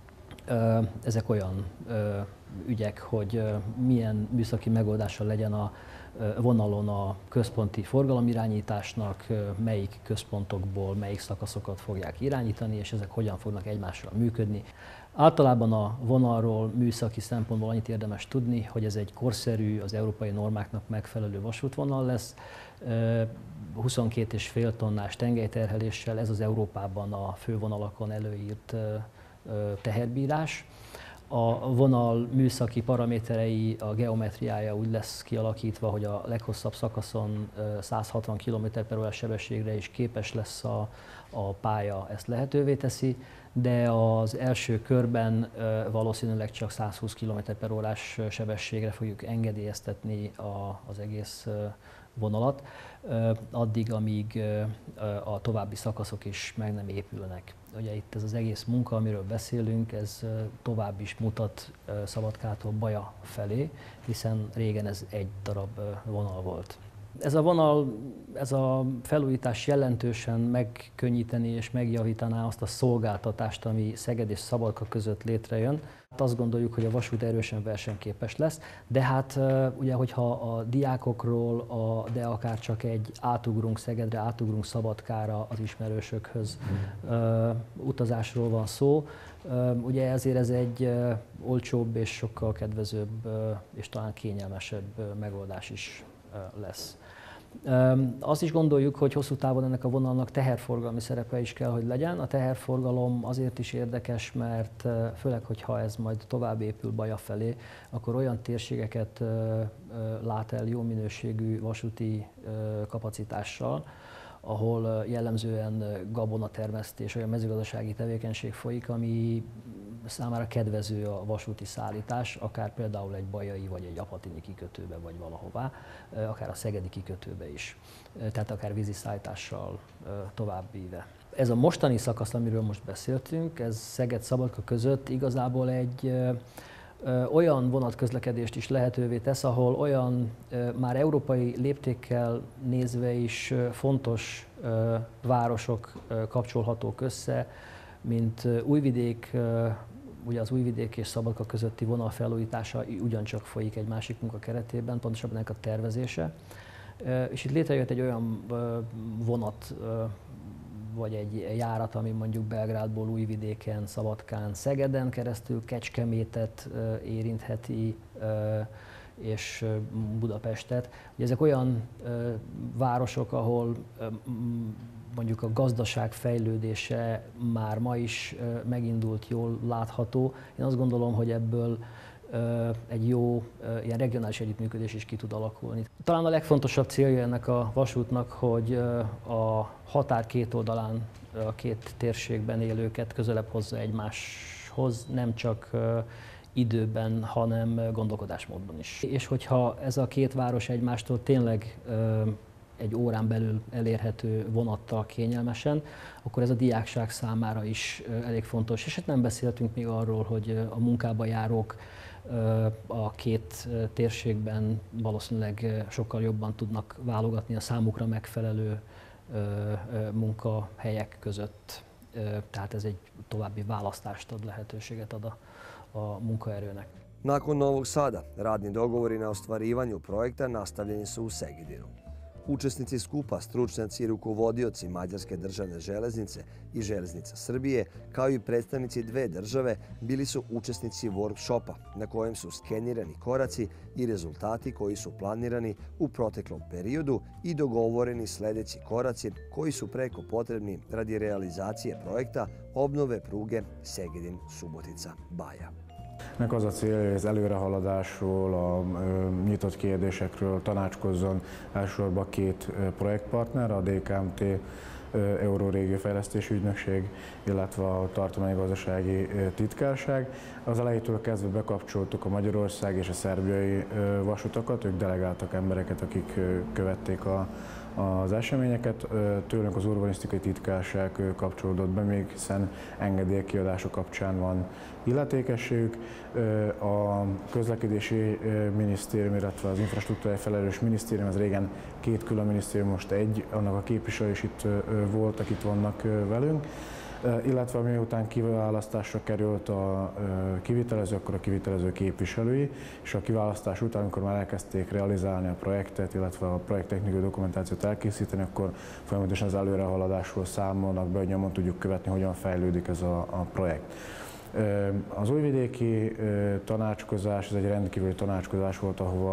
G: Ezek olyan ügyek, hogy milyen műszaki megoldással legyen a vonalon a központi forgalomirányításnak, melyik központokból melyik szakaszokat fogják irányítani, és ezek hogyan fognak egymással működni. Általában a vonalról műszaki szempontból annyit érdemes tudni, hogy ez egy korszerű, az európai normáknak megfelelő vasútvonal lesz. 22,5 tonnás tengelyterheléssel, ez az Európában a fővonalakon előírt teherbírás. A vonal műszaki paraméterei, a geometriája úgy lesz kialakítva, hogy a leghosszabb szakaszon 160 km/h sebességre is képes lesz a pálya, ezt lehetővé teszi, de az első körben valószínűleg csak 120 km/h-s sebességre fogjuk engedélyeztetni az egész vonalat, addig, amíg a további szakaszok is meg nem épülnek. Ugye itt ez az egész munka, amiről beszélünk, ez tovább is mutat Szabadkától Baja felé, hiszen régen ez egy darab vonal volt. Ez a vonal, ez a felújítás jelentősen megkönnyíteni és megjavítaná azt a szolgáltatást, ami Szeged és Szabadka között létrejön. Azt gondoljuk, hogy a vasút erősen versenyképes lesz, de hát ugye, hogyha a diákokról, de akár csak egy átugrunk Szegedre, átugrunk Szabadkára az ismerősökhöz utazásról van szó, ugye ezért ez egy olcsóbb és sokkal kedvezőbb és talán kényelmesebb megoldás is lesz. Azt is gondoljuk, hogy hosszú távon ennek a vonalnak teherforgalmi szerepe is kell, hogy legyen. A teherforgalom azért is érdekes, mert főleg, hogyha ez majd tovább épül Baja felé, akkor olyan térségeket lát el jó minőségű vasúti kapacitással, ahol jellemzően gabonatermesztés, olyan mezőgazdasági tevékenység folyik, ami számára kedvező a vasúti szállítás, akár például egy bajai vagy egy apatini kikötőbe vagy valahová, akár a szegedi kikötőbe is, tehát akár vízi szállítással tovább víve. Ez a mostani szakasz, amiről most beszéltünk, ez Szeged-Szabadka között igazából egy olyan vonatközlekedést is lehetővé tesz, ahol olyan már európai léptékkel nézve is fontos városok kapcsolhatók össze, mint Újvidék, ugye az Újvidék és Szabadka közötti vonal felújítása ugyancsak folyik egy másik munka keretében, pontosabban ennek a tervezése. És itt létrejött egy olyan vonat, vagy egy járat, ami mondjuk Belgrádból Újvidéken, Szabadkán, Szegeden keresztül Kecskemétet érintheti, és Budapestet. Ugye ezek olyan városok, ahol mondjuk a gazdaság fejlődése már ma is megindult, jól látható. Én azt gondolom, hogy ebből egy jó ilyen regionális együttműködés is ki tud alakulni. Talán a legfontosabb célja ennek a vasútnak, hogy a határ két oldalán, a két térségben élőket közelebb hozza egymáshoz, nem csak időben, hanem gondolkodásmódban is. És hogyha ez a két város egymástól tényleg egy órán belül elérhető vonattal kényelmesen, akkor ez a diákság számára is elég fontos. És hát nem beszéltünk még arról, hogy a munkába járók a két térségben valószínűleg sokkal jobban tudnak válogatni a számukra megfelelő munkahelyek között. Tehát ez egy további választást ad, lehetőséget ad a munkaerőnek.
A: Nakon Novog Sada, radni dogovori na ostvarivanju projekta nastavljeni su u Segedinu. Učesnici skupa, stručnjaci i rukovodioci Mađarske državne železnice i Železnica Srbije, kao i predstavnici dve države, bili su učesnici workshopa na kojem su skenirani koraci i rezultati koji su planirani u proteklom periodu i dogovoreni sljedeći koraci koji su preko potrebni radi realizacije projekta obnove pruge Szegedin-Subotica-Baja.
H: Nek az a célja, hogy az előrehaladásról, a nyitott kérdésekről tanácskozzon elsősorban két projektpartner, a DKMT Eurórégió Fejlesztési Ügynökség, illetve a Tartományi Gazdasági Titkárság. Az elejétől kezdve bekapcsoltuk a Magyarország és a szerbiai vasutakat, ők delegáltak embereket, akik követték az eseményeket. Tőlünk az urbanisztikai titkárság kapcsolódott be még, hiszen engedélykiadása kapcsán van illetékességük. A közlekedési minisztérium, illetve az infrastruktúrai felelős minisztérium, ez régen két külön minisztérium, most egy, annak a képviselői is itt voltak, itt vannak velünk. Illetve miután kiválasztásra került a kivitelező, akkor a kivitelező képviselői, és a kiválasztás után, amikor már elkezdték realizálni a projektet, illetve a projekttechnikai dokumentációt elkészíteni, akkor folyamatosan az előrehaladásról számolnak be, hogy nyomon tudjuk követni, hogyan fejlődik ez a projekt. Az újvidéki tanácskozás, ez egy rendkívüli tanácskozás volt, ahova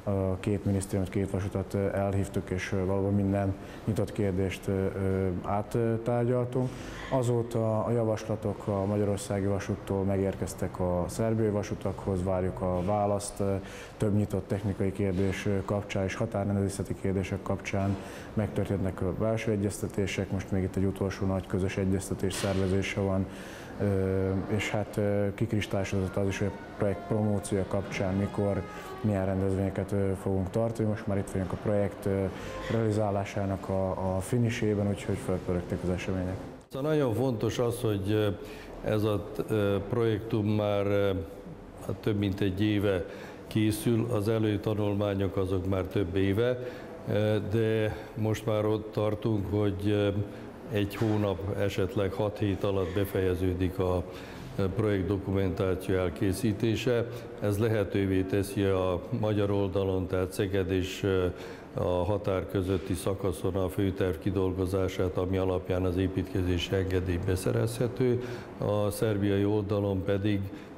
H: a két minisztériumot, két vasutat elhívtuk, és valóban minden nyitott kérdést áttárgyaltunk. Azóta a javaslatok a Magyarországi Vasúttól megérkeztek a szerbiai vasutakhoz, várjuk a választ, több nyitott technikai kérdés kapcsán és határrendezészeti kérdések kapcsán megtörténnek a belső egyeztetések, most még itt egy utolsó nagy közös egyeztetés szervezése van, és hát kikristályosodott az is, hogy a projekt promóciója kapcsán mikor, milyen rendezvényeket fogunk tartani. Most már itt vagyunk a projekt realizálásának a finishében, úgyhogy felpörögtek az események.
I: Nagyon fontos az, hogy ez a projektum már több mint egy éve készül, az előtanulmányok azok már több éve, de most már ott tartunk, hogy egy hónap, esetleg 6 hét alatt befejeződik a projekt dokumentáció elkészítése. Ez lehetővé teszi a magyar oldalon, tehát Szeged és a határ közötti szakaszon a főterv kidolgozását, ami alapján az építkezési engedély beszerezhető. A szerbiai oldalon pedig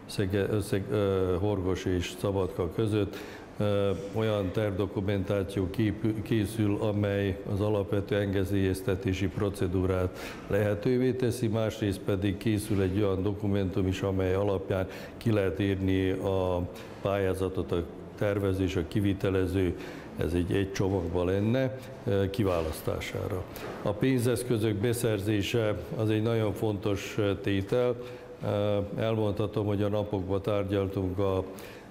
I: Horgos és Szabadka között olyan tervdokumentáció készül, amely az alapvető engedélyeztetési procedúrát lehetővé teszi, másrészt pedig készül egy olyan dokumentum is, amely alapján ki lehet írni a pályázatot, a tervezés, a kivitelező, ez egy csomagban lenne, kiválasztására. A pénzeszközök beszerzése az egy nagyon fontos tétel. Elmondhatom, hogy a napokban tárgyaltunk a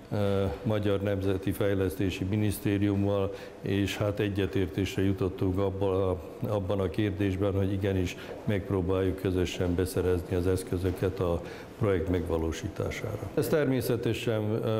I: Magyar Nemzeti Fejlesztési Minisztériummal, és hát egyetértésre jutottunk abban a kérdésben, hogy igenis megpróbáljuk közösen beszerezni az eszközöket a projekt megvalósítására. Ez természetesen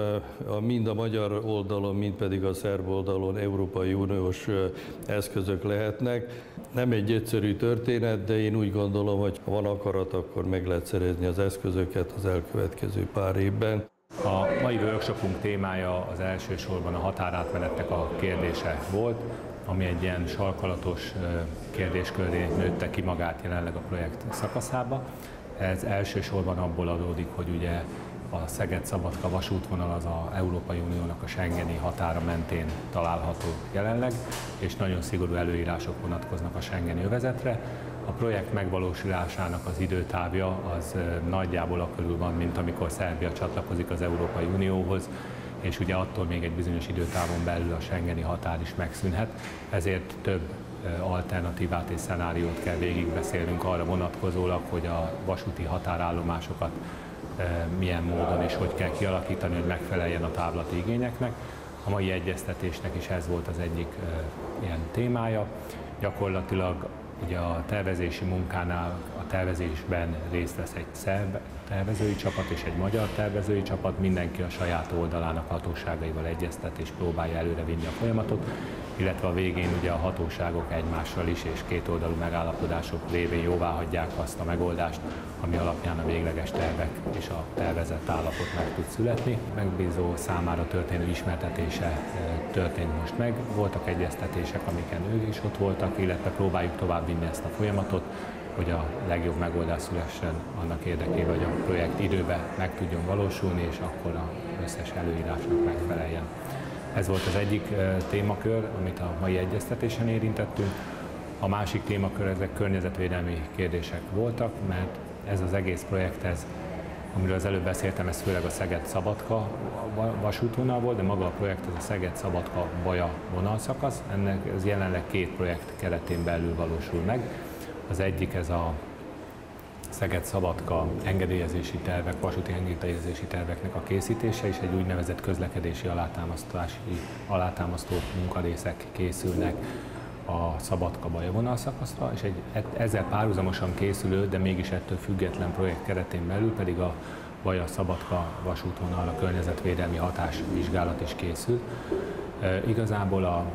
I: mind a magyar oldalon, mind pedig a szerb oldalon Európai Uniós eszközök lehetnek. Nem egy egyszerű történet, de én úgy gondolom, hogy ha van akarat, akkor meg lehet szerezni az eszközöket az elkövetkező pár évben.
J: A mai workshopunk témája az elsősorban a határátmenetnek a kérdése volt, ami egy ilyen sarkalatos kérdéskörré nőtte ki magát jelenleg a projekt szakaszába. Ez elsősorban abból adódik, hogy ugye a Szeged-Szabadka vasútvonal az az Európai Uniónak a schengeni határa mentén található jelenleg, és nagyon szigorú előírások vonatkoznak a schengeni övezetre. A projekt megvalósulásának az időtávja az nagyjából akkörül van, mint amikor Szerbia csatlakozik az Európai Unióhoz, és ugye attól még egy bizonyos időtávon belül a schengeni határ is megszűnhet, ezért több alternatívát és szenáriót kell végigbeszélnünk arra vonatkozólag, hogy a vasúti határállomásokat milyen módon és hogy kell kialakítani, hogy megfeleljen a távlati igényeknek. A mai egyeztetésnek is ez volt az egyik ilyen témája. Gyakorlatilag ugye a tervezési munkánál, a tervezésben részt vesz egy szerb tervezői csapat és egy magyar tervezői csapat, mindenki a saját oldalának hatóságaival egyeztet és próbálja előrevinni a folyamatot, illetve a végén ugye a hatóságok egymással is és kétoldalú megállapodások révén jóváhagyják azt a megoldást, ami alapján a végleges tervek és a tervezett állapot meg tud születni. Megbízó számára történő ismertetése történt most meg. Voltak egyeztetések, amiken ők is ott voltak, illetve próbáljuk továbbvinni ezt a folyamatot, hogy a legjobb megoldás szülessen annak érdekében, hogy a projekt időben meg tudjon valósulni, és akkor az összes előírásnak megfeleljen. Ez volt az egyik témakör, amit a mai egyeztetésen érintettünk. A másik témakör, ezek környezetvédelmi kérdések voltak, mert ez az egész projekt, amiről az előbb beszéltem, ez főleg a Szeged-Szabadka vasútvonal volt, de maga a projekt ez a Szeged-Szabadka-Baja vonalszakasz. Ez jelenleg 2 projekt keretén belül valósul meg. Az egyik ez a Szeged-Szabadka engedélyezési tervek, vasúti engedélyezési terveknek a készítése, és egy úgynevezett közlekedési alátámasztó munkarészek készülnek a Szabadka-Baja vonalszakaszra, és egy ezzel párhuzamosan készülő, de mégis ettől független projekt keretén belül pedig a Baja-Szabadka vasútvonalra környezetvédelmi hatásvizsgálat is készül. Igazából a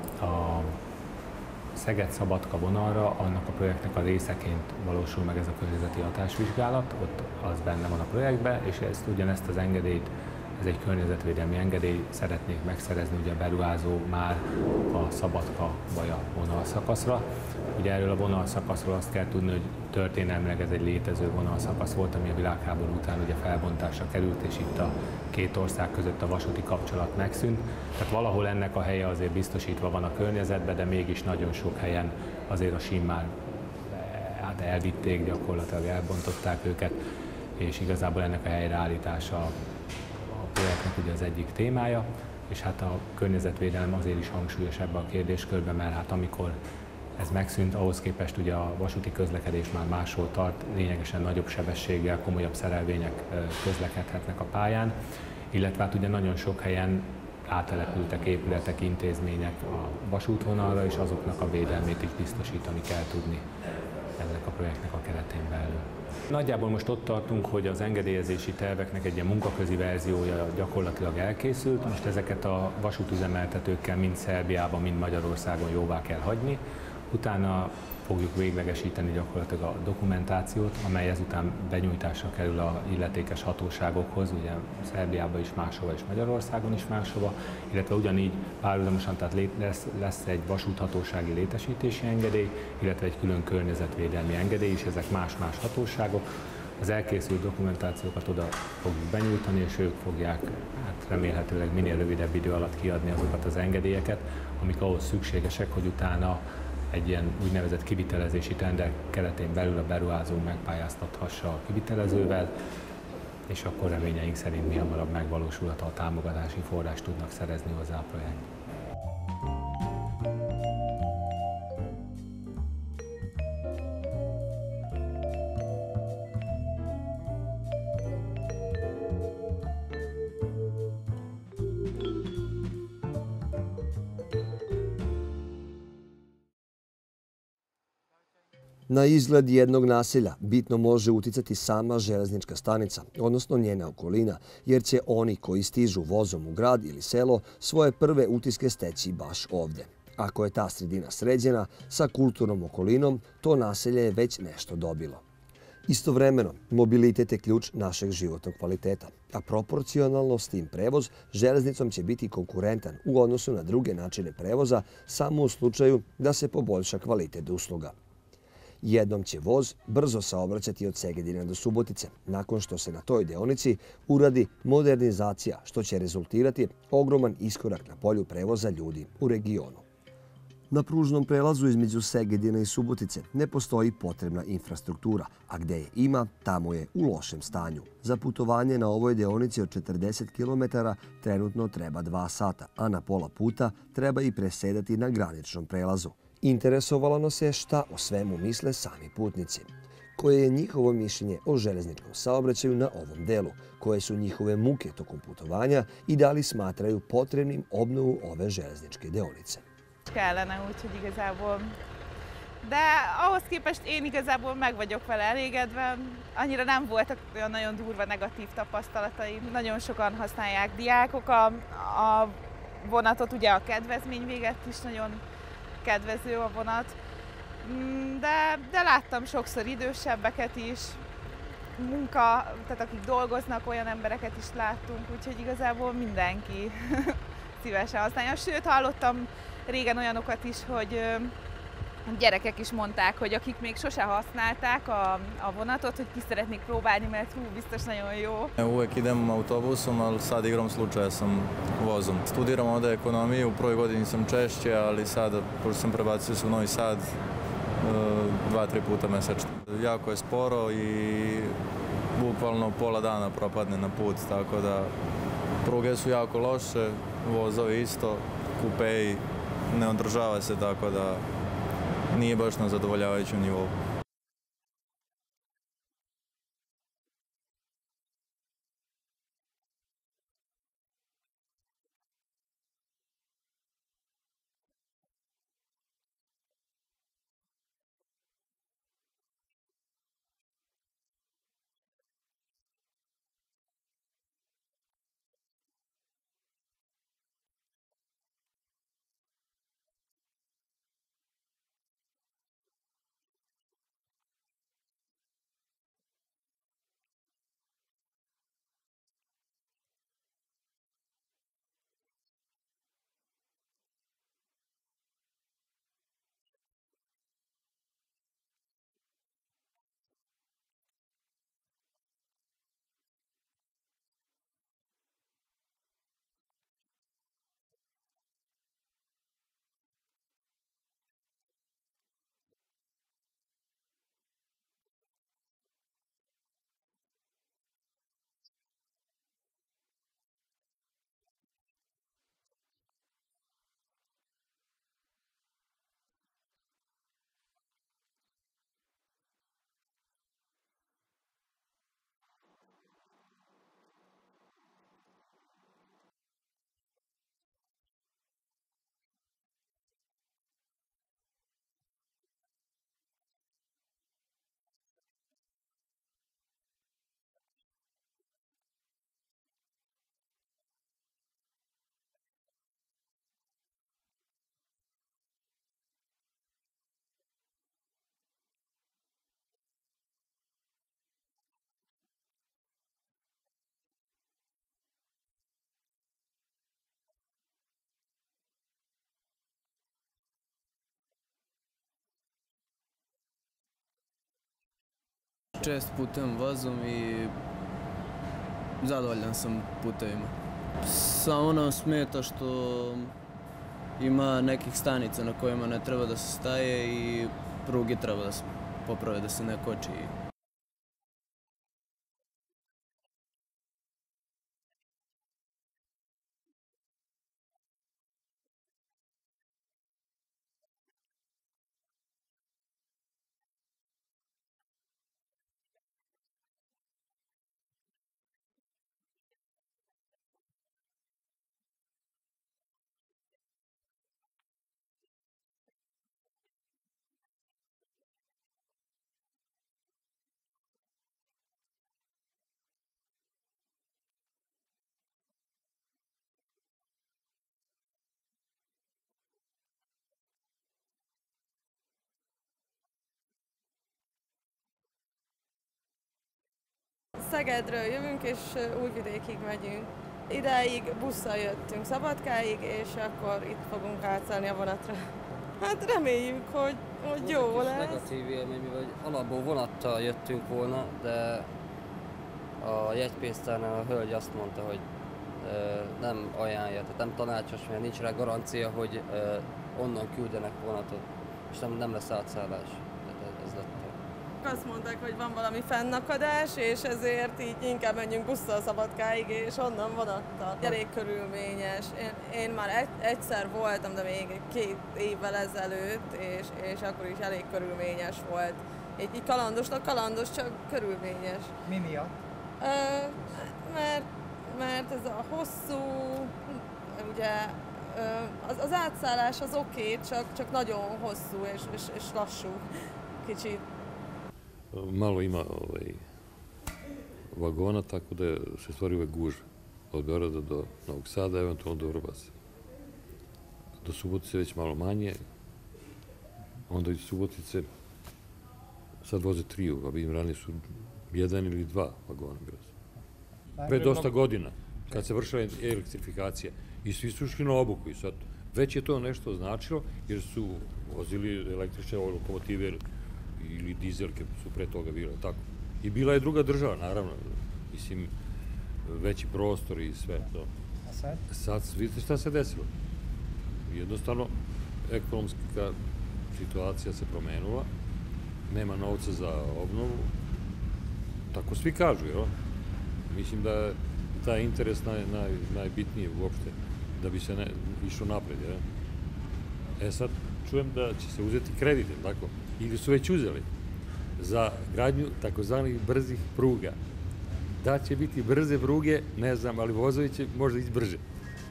J: Szeged-Szabadka vonalra, annak a projektnek a részeként valósul meg ez a környezeti hatásvizsgálat, ott az benne van a projektben, és ugyanezt az engedélyt ez egy környezetvédelmi engedély, szeretnék megszerezni ugye a beruházó már a Szabadka-Baja vonalszakaszra. Ugye erről a vonalszakaszról azt kell tudni, hogy történelmileg ez egy létező vonalszakasz volt, ami a világháború után ugye felbontásra került, és itt a két ország között a vasúti kapcsolat megszűnt. Tehát valahol ennek a helye azért biztosítva van a környezetben, de mégis nagyon sok helyen azért a sín elvitték, gyakorlatilag elbontották őket, és igazából ennek a helyreállítása a projektnek ugye az egyik témája, és hát a környezetvédelem azért is hangsúlyos ebben a kérdéskörben, mert hát amikor ez megszűnt, ahhoz képest ugye a vasúti közlekedés már máshol tart, lényegesen nagyobb sebességgel, komolyabb szerelvények közlekedhetnek a pályán, illetve hát ugye nagyon sok helyen áttelepültek épületek, intézmények a vasútvonalra, és azoknak a védelmét is biztosítani kell tudni ennek a projektnek a keretén belül. Nagyjából most ott tartunk, hogy az engedélyezési terveknek egy ilyen munkaközi verziója gyakorlatilag elkészült. Most ezeket a vasútüzemeltetőkkel mind Szerbiában, mind Magyarországon jóvá kell hagyni. Utána fogjuk véglegesíteni gyakorlatilag a dokumentációt, amely ezután benyújtásra kerül a illetékes hatóságokhoz, ugye Szerbiában is máshova és Magyarországon is máshova, illetve ugyanígy párhuzamosan tehát lesz egy vasúthatósági létesítési engedély, illetve egy külön környezetvédelmi engedély is, ezek más-más hatóságok. Az elkészült dokumentációkat oda fogjuk benyújtani, és ők fogják hát remélhetőleg minél rövidebb idő alatt kiadni azokat az engedélyeket, amik ahhoz szükségesek, hogy utána egy ilyen úgynevezett kivitelezési tender keretén belül a beruházó megpályáztathassa a kivitelezővel, és akkor reményeink szerint mihamarabb megvalósulhat, a támogatási forrást tudnak szerezni hozzá a projekt.
A: Na izgled jednog naselja bitno može uticati sama železnička stanica, odnosno njena okolina, jer će oni koji stižu vozom u grad ili selo svoje prve utiske steći baš ovde. Ako je ta sredina sređena, sa kulturnom okolinom, to naselje je već nešto dobilo. Istovremeno, mobilitet je ključ našeg životnog kvaliteta, a proporcionalno s tim prevoz železnicom će biti konkurentan u odnosu na druge načine prevoza samo u slučaju da se poboljša kvalitet usluga. Jednom će voz brzo saobraćati od Segedina do Subotice, nakon što se na toj deonici uradi modernizacija, što će rezultirati ogroman iskorak na polju prevoza ljudi u regionu. Na pružnom prelazu između Segedina i Subotice ne postoji potrebna infrastruktura, a gde je ima, tamo je u lošem stanju. Za putovanje na ovoj deonici od 40 km trenutno treba 2 sata, a na pola puta treba i presedati na graničnom prelazu. Interesovalo nas je šta o svemu misle sami putnici, koje je njihovo mišljenje o železničkom saobraćaju na ovom delu, koje su njihove muke tokom putovanja i da li smatraju potrebnim obnovu ove železničke deonice.
K: Kellene, úgyhogy igazából. De ahhoz képest én igazából meg vagyok vele elégedve. Annyira nem voltak olyan nagyon durva negatív tapasztalataim. Nagyon sokan használják diákok a vonatot, ugye a kedvezmény véget is nagyon kedvező a vonat, de láttam sokszor idősebbeket is, tehát akik dolgoznak, olyan embereket is láttunk, úgyhogy igazából mindenki szívesen használja. Sőt, hallottam régen olyanokat is, hogy gyerekek is mondták, hogy akik még sose használták a vonatot, hogy ki szeretnék próbálni, mert biztos nagyon jó.
L: Uvek idem autobusom, ali sad igrom slučaja sam vozom. Studiram ovdje ekonomiju, u prvoj godini sam češće, ali sad, pošto sam prebacio se u Novi Sad, 2-3 puta mesečno. Jako je sporo i bukvalno pola dana propadne na put, tako da pruge su jako loše, vozovi isto, kupeji ne održava se, tako da nije baš na zadovoljavajućem nivou.
M: Čest putujem vozom i zadovoljan sam putevima. Samo nam smeta što ima nekih stanica na kojima ne treba da se staje i pruge treba da se poprave, da se ne koči.
N: Szegedről jövünk, és Újvidékig megyünk. Ideig busszal jöttünk Szabadkáig, és akkor itt fogunk átszállni a vonatra. Hát reméljük, hogy jó lesz.
O: Negatív élmény, mivel alapból vonattal jöttünk volna, de a jegypénztárnál a hölgy azt mondta, hogy nem ajánlja, tehát nem tanácsos, mert nincs rá garancia, hogy onnan küldenek vonatot, és nem lesz átszállás. Ez lett.
N: Azt mondták, hogy van valami fennakadás, és ezért így inkább menjünk busszal Szabadkáig, és onnan vonattal. Elég körülményes. Én már egyszer voltam, de még 2 évvel ezelőtt, és akkor is elég körülményes volt. Így kalandos, csak körülményes.
P: Mi miatt?
N: Mert ez a hosszú, ugye az átszállás az oké, csak nagyon hosszú és lassú kicsit.
Q: Malo ima vagona, tako da se stvari uvek guže. Od Beograda do Novog Sada, eventualno do Vrbasa. Do Subotice već malo manje, onda iz Subotice sad voze 3, a vidim ranije su 1 ili 2 vagona bilo. Pre dosta godina, kad se vršila elektrifikacija, i svi su išli na obuku i sad već je to nešto značilo, jer su vozili električne lokomotive ili dizelke su pre toga bile, tako. I bila je druga država, naravno, mislim, veći prostor i sve to.
P: A sad?
Q: Sad, vidite šta se desilo. Jednostavno, ekonomska situacija se promenula, nema novca za obnovu, tako svi kažu, jel? Mislim da je taj interes najbitniji uopšte, da bi se išlo napred, jel? Sad, čujem da će se uzeti kredit, tako? Ili su već uzeli za gradnju takozvanih brzih pruga. Da će biti brze pruge, ne znam, ali vozovi će možda ići brže.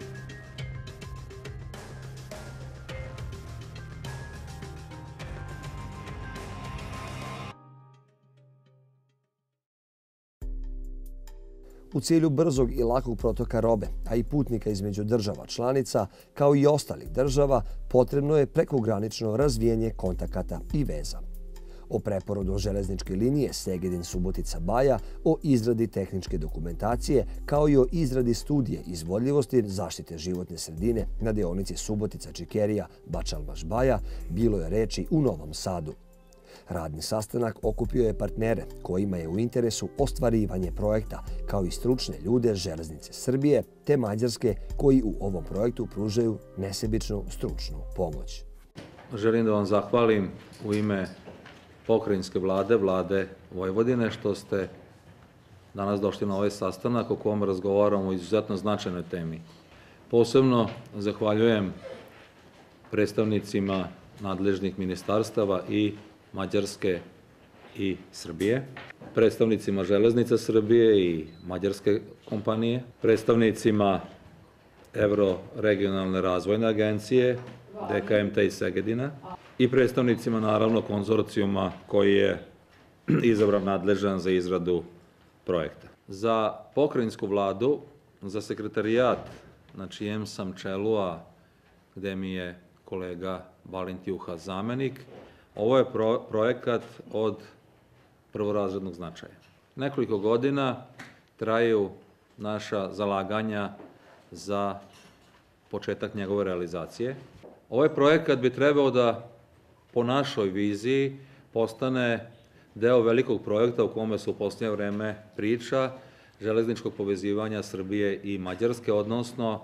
A: U cilju brzog i lakog protoka robe, a i putnika između država članica, kao i ostalih država, potrebno je prekogranično razvijenje kontakata i veza. O preporodu železničke linije Segedin-Subotica-Baja, o izradi tehničke dokumentacije, kao i o izradi studije izvodljivosti zaštite životne sredine na deonici Subotica-Čikerija-Bačalmaš-Baja bilo je reči u Novom Sadu. Radni sastanak okupio je partnere kojima je u interesu ostvarivanje projekta, kao i stručne ljude Železnice Srbije te Mađarske koji u ovom projektu pružaju nesebičnu stručnu pomoć.
R: Želim da vam zahvalim u ime pokrajinske vlade, vlade Vojvodine, što ste danas došli na ovaj sastanak o kom razgovaramo o izuzetno značajnoj temi. Posebno zahvaljujem predstavnicima nadležnih ministarstava i Mađarske i Srbije, predstavnicima Železnica Srbije i mađarske kompanije, predstavnicima Evroregionalne razvojne agencije, DKMT iz Segedina i predstavnicima, naravno, konzorcijuma koji je izabran nadležan za izradu projekta. Za pokrajinsku vladu, za sekretarijat na čijem sam čelu, a gde mi je kolega Balint Juha zamenik, ovo je projekat od prvorazrednog značaja. Nekoliko godina traju naša zalaganja za početak njegove realizacije. Ovaj projekat bi trebao da, po našoj viziji, postane deo velikog projekta u kome se u posljednje vreme priča železničkog povezivanja Srbije i Mađarske, odnosno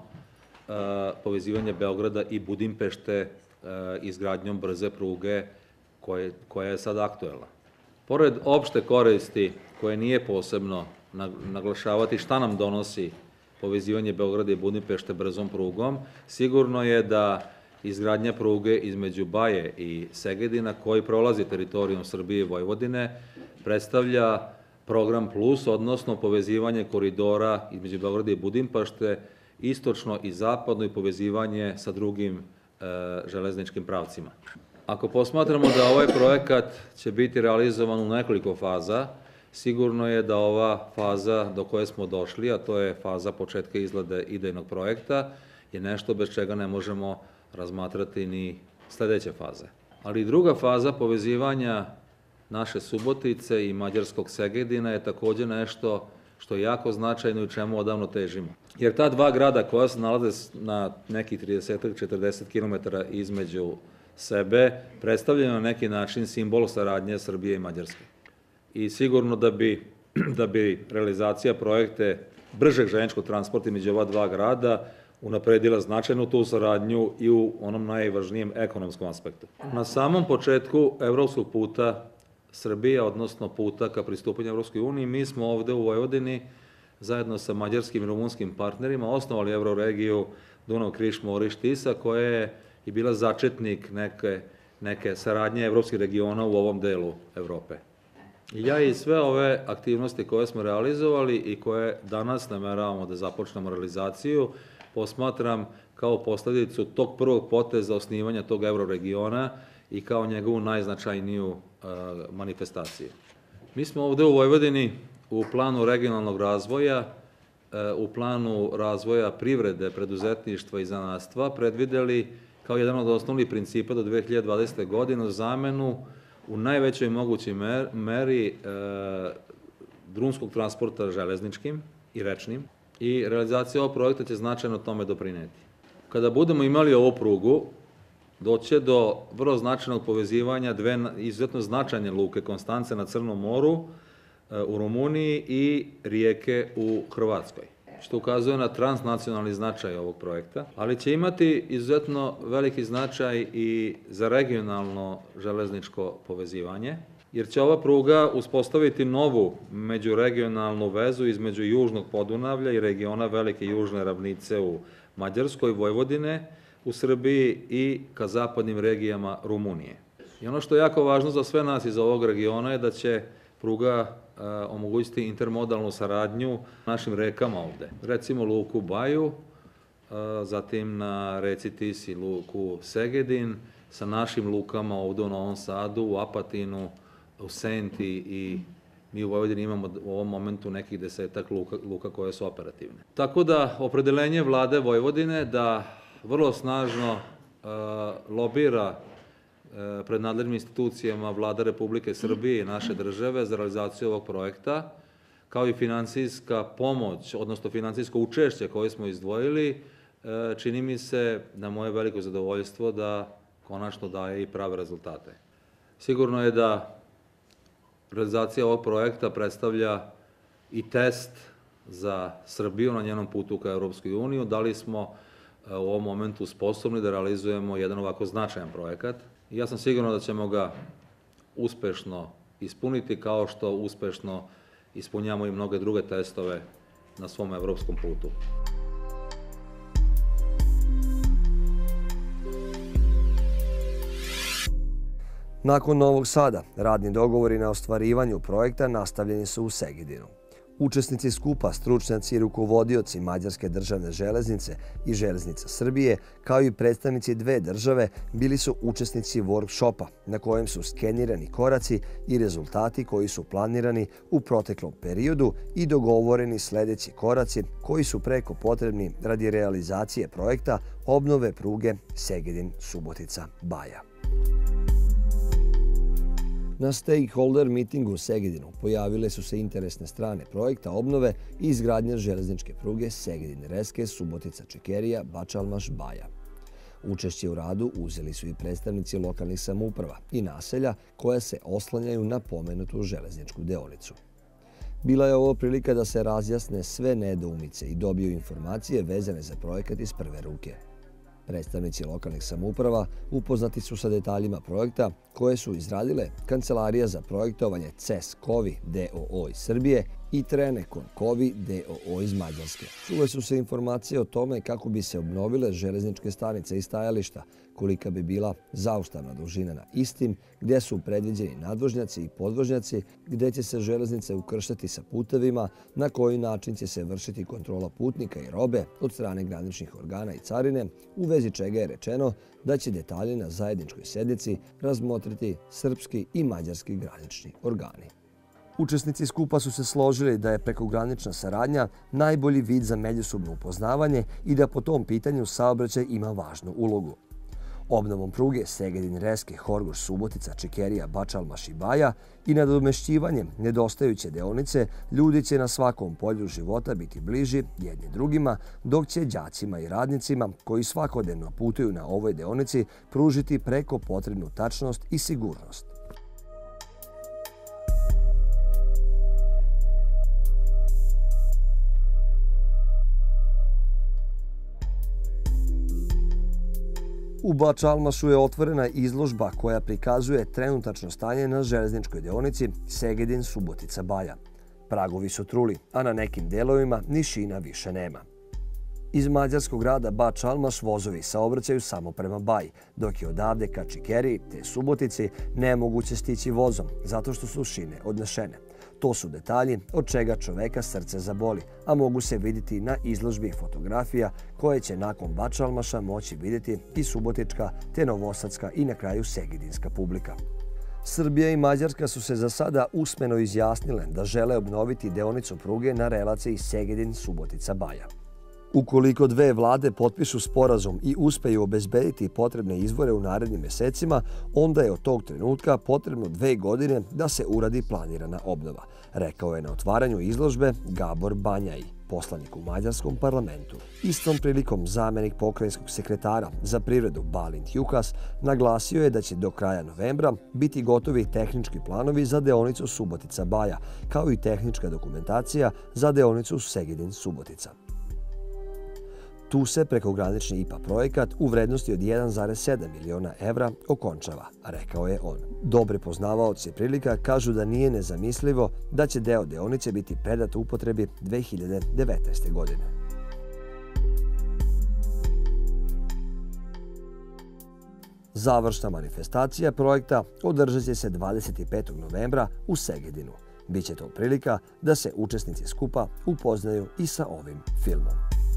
R: povezivanje Beograda i Budimpešte izgradnjom brze pruge koja je sad aktuelna. Pored opšte koristi koje nije posebno naglašavati šta nam donosi povezivanje Beograda i Budimpešte brzom prugom, sigurno je da izgradnja pruge između Baje i Segedina, koji prolazi teritorijom Srbije i Vojvodine, predstavlja program plus, odnosno povezivanje koridora između Beograda i Budimpešte, istočno i zapadno i povezivanje sa drugim železničkim pravcima. Ako posmatramo da ovaj projekat će biti realizovan u nekoliko faza, sigurno je da ova faza do koje smo došli, a to je faza početka izrade idejnog projekta, je nešto bez čega ne možemo razmatrati ni sledeće faze. Ali druga faza povezivanja naše Subotice i mađarskog Segedina je takođe nešto što je jako značajno i čemu odavno težimo. Jer ta dva grada koja se nalaze na nekih 30-40 km između sebe predstavljaju na neki način simbol saradnje Srbije i Mađarske. I sigurno da bi realizacija projekte bržeg željezničkog transporta među ova dva grada unapredila značajno tu saradnju i u onom najvažnijem ekonomskom aspektu. Na samom početku evropskog puta Srbije, odnosno puta ka pristupanju Evropskoj uniji, mi smo ovde u Vojvodini zajedno sa mađarskim i rumunskim partnerima osnovali Euroregiju Dunav-Kriš-Moriš-Tisa, koja je i bila začetnik neke saradnje evropskih regiona u ovom delu Evrope. Ja i sve ove aktivnosti koje smo realizovali i koje danas nameravamo da započnemo realizaciju, posmatram kao posledicu tog prvog poteza osnivanja tog Euroregiona i kao njegovu najznačajniju manifestaciju. Mi smo ovde u Vojvodini u planu regionalnog razvoja, u planu razvoja privrede, preduzetništva i zanatstva predvideli kao jedan od osnovnih principa do 2020. godine zamenu u najvećoj mogućoj meri drumskog transporta železničkim i rečnim, i realizacija ovog projekta će značajno tome doprineti. Kada budemo imali ovu prugu, doće do vrlo značajnog povezivanja dve izuzetno značajne luke, Konstance na Crnom moru u Rumuniji i Rijeke u Hrvatskoj, što ukazuje na transnacionalni značaj ovog projekta, ali će imati izuzetno veliki značaj i za regionalno železničko povezivanje, jer će ova pruga uspostaviti novu međuregionalnu vezu između Južnog Podunavlja i regiona Velike Južne ravnice u Mađarskoj, Vojvodine, u Srbiji i ka zapadnim regijama Rumunije. I ono što je jako važno za sve nas iz ovog regiona je da će pruga omogućiti intermodalnu saradnju našim rekama ovde. Recimo luku Baju, zatim na reci Tisi luku Segedin, sa našim lukama ovde u Novom Sadu, u Apatinu, u Senti, i mi u Vojvodini imamo u ovom momentu nekih 10-ak luka koje su operativne. Tako da opredelenje vlade Vojvodine da vrlo snažno lobira pred nadležnim institucijama Vlada Republike Srbije i naše države za realizaciju ovog projekta, kao i finansijska pomoć, odnosno finansijsko učešće koje smo izdvojili, čini mi se, na moje veliko zadovoljstvo, da konačno daje i prave rezultate. Sigurno je da realizacija ovog projekta predstavlja i test za Srbiju na njenom putu ka Evropskoj uniji. Da li smo u ovom momentu sposobni da realizujemo jedan ovako značajan projekat. I ja sam siguran da ćemo ga uspešno ispuniti, kao što uspešno ispunjamo i mnoge druge testove na svom evropskom putu.
A: Nakon Novog Sada, radni dogovori na ostvarivanju projekta nastavljeni su u Segedinu. Učesnici skupa, stručnjaci i rukovodioci Mađarske državne železnice i Železnica Srbije, kao i predstavnici dve države, bili su učesnici workshopa na kojem su skenirani koraci i rezultati koji su planirani u proteklom periodu i dogovoreni sledeći koraci koji su preko potrebni radi realizacije projekta obnove pruge Segedin-Subotica-Baja. Na stakeholder mitingu u Segedinu pojavile su se interesne strane projekta obnove i izgradnje železničke pruge Segedin-Reske, Subotica-Čekerija, Bačalmaš-Baja. Učešće u radu uzeli su i predstavnici lokalnih samouprava i naselja koja se oslanjaju na pomenutu železničku deonicu. Bila je ovo prilika da se razjasne sve nedoumice i dobiju informacije vezane za projekat iz prve ruke. Predstavnici lokalnih samouprava upoznati su sa detaljima projekta koje su izradile Kancelarija za projektovanje CES Kovi d.o.o. iz Srbije i Trenekon Kovi d.o.o. iz Mađarske. Čule su se informacije o tome kako bi se obnovile železničke stanice i stajališta, kolika bi bila zaustavna dužina na istim, gdje su predviđeni nadvožnjaci i podvožnjaci, gdje će se železnice ukrštati sa putevima, na koji način će se vršiti kontrola putnika i robe od strane graničnih organa i carine, u vezi čega je rečeno da će detalje na zajedničkoj sjednici razmotriti srpski i mađarski granični organi. Učesnici skupa su se složili da je prekogranična saradnja najbolji vid za međusobno upoznavanje i da po tom pitanju saobraćaj ima važnu ulogu. Obnovom pruge Segedin-Reske, Horgoš-Subotica, Čikerija, Bačalmaš i Baja i nadomešćivanjem nedostajuće deonice, ljudi će na svakom polju života biti bliži jedni drugima, dok će đacima i radnicima koji svakodnevno putuju na ovoj deonici pružiti preko potrebnu tačnost i sigurnost. U Bačalmašu je otvorena izložba koja prikazuje trenutačno stanje na železničkoj deonici Segedin-Subotica-Baja. Pragovi su truli, a na nekim delovima ni šina više nema. Iz mađarskog grada Bačalmaš vozovi saobraćaju samo prema Baji, dok je odavde ka Čikeriji te Subotici nemoguće stići vozom, zato što su šine odnešene. To su detalji od čega čoveka srce zaboli, a mogu se vidjeti na izložbi fotografija koje će nakon Bačalmaša moći vidjeti i subotička, te novosadska i na kraju segedinska publika. Srbija i Mađarska su se za sada usmeno izjasnile da žele obnoviti deonicu pruge na relaciji Segedin-Subotica-Baja. Ukoliko dve vlade potpišu sporazum i uspeju obezbediti potrebne izvore u narednim mjesecima, onda je od tog trenutka potrebno 2 godine da se uradi planirana obnova, rekao je na otvaranju izložbe Gabor Banjaji, poslanik u mađarskom parlamentu. Istom prilikom zamjenik pokrajinskog sekretara za privredu Balint Juhas naglasio je da će do kraja novembra biti gotovi tehnički planovi za deonicu Subotica-Baja, kao i tehnička dokumentacija za deonicu Segedin-Subotica. Tu se prekogranični IPA projekat u vrednosti od 1,7 miliona evra okončava, rekao je on. Dobri poznavaoci prilika kažu da nije nezamislivo da će deo deonice biti predat u upotrebi 2019. godine. Završna manifestacija projekta održat će se 25. novembra u Segedinu. Biće to prilika da se učesnici skupa upoznaju i sa ovim filmom.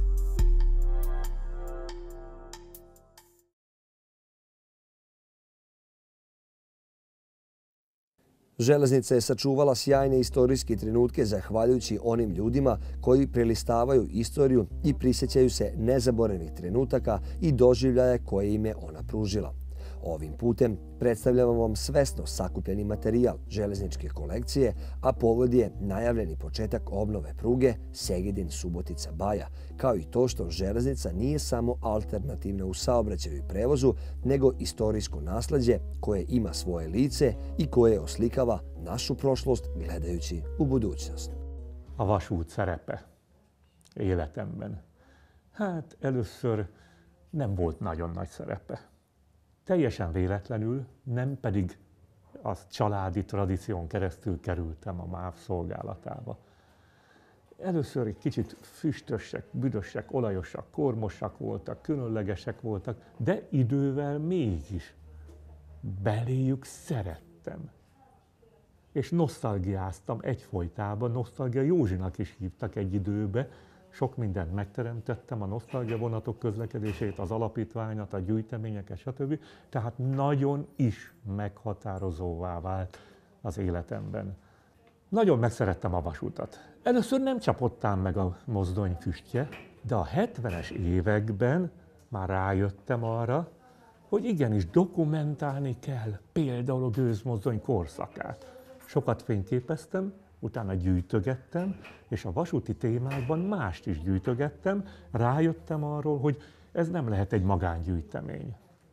A: Železnica je sačuvala sjajne istorijske trenutke zahvaljujući onim ljudima koji prelistavaju istoriju i prisjećaju se nezaboravnih trenutaka i doživljaja koje im je ona pružila. Ovim putem predstavljamo vam svesno sakupljeni materijal železničke kolekcije, a povod je najavljeni početak obnove pruge Segedin-Subotica-Baja, kao i to što železnica nije samo alternativna u saobraćaju i prevozu, nego istorijsko nasleđe koje ima svoje lice i koje oslikava našu prošlost gledajući u budućnost.
P: A vasút szerepe életemben. Hát először nem volt nagyon nagy szerepe. Teljesen véletlenül, nem pedig a családi tradíción keresztül kerültem a MÁV szolgálatába. Először egy kicsit füstösek, büdösek, olajosak, kormosak voltak, különlegesek voltak, de idővel mégis beléjük szerettem. És nosztalgiáztam egyfolytában, Nosztalgia Józsinak is hívtak egy időbe, sok mindent megteremtettem, a nosztalgia vonatok közlekedését, az alapítványat, a gyűjteményeket, stb. Tehát nagyon is meghatározóvá vált az életemben. Nagyon megszerettem a vasutat. Először nem csapottám meg a mozdony füstje, de a 70-es években már rájöttem arra, hogy igenis dokumentálni kell például a gőzmozdony korszakát. Sokat fényképeztem, utána gyűjtögettem, és a vasúti témákban mást is gyűjtögettem. Rájöttem arról, hogy ez nem lehet egy magángyűjtemény.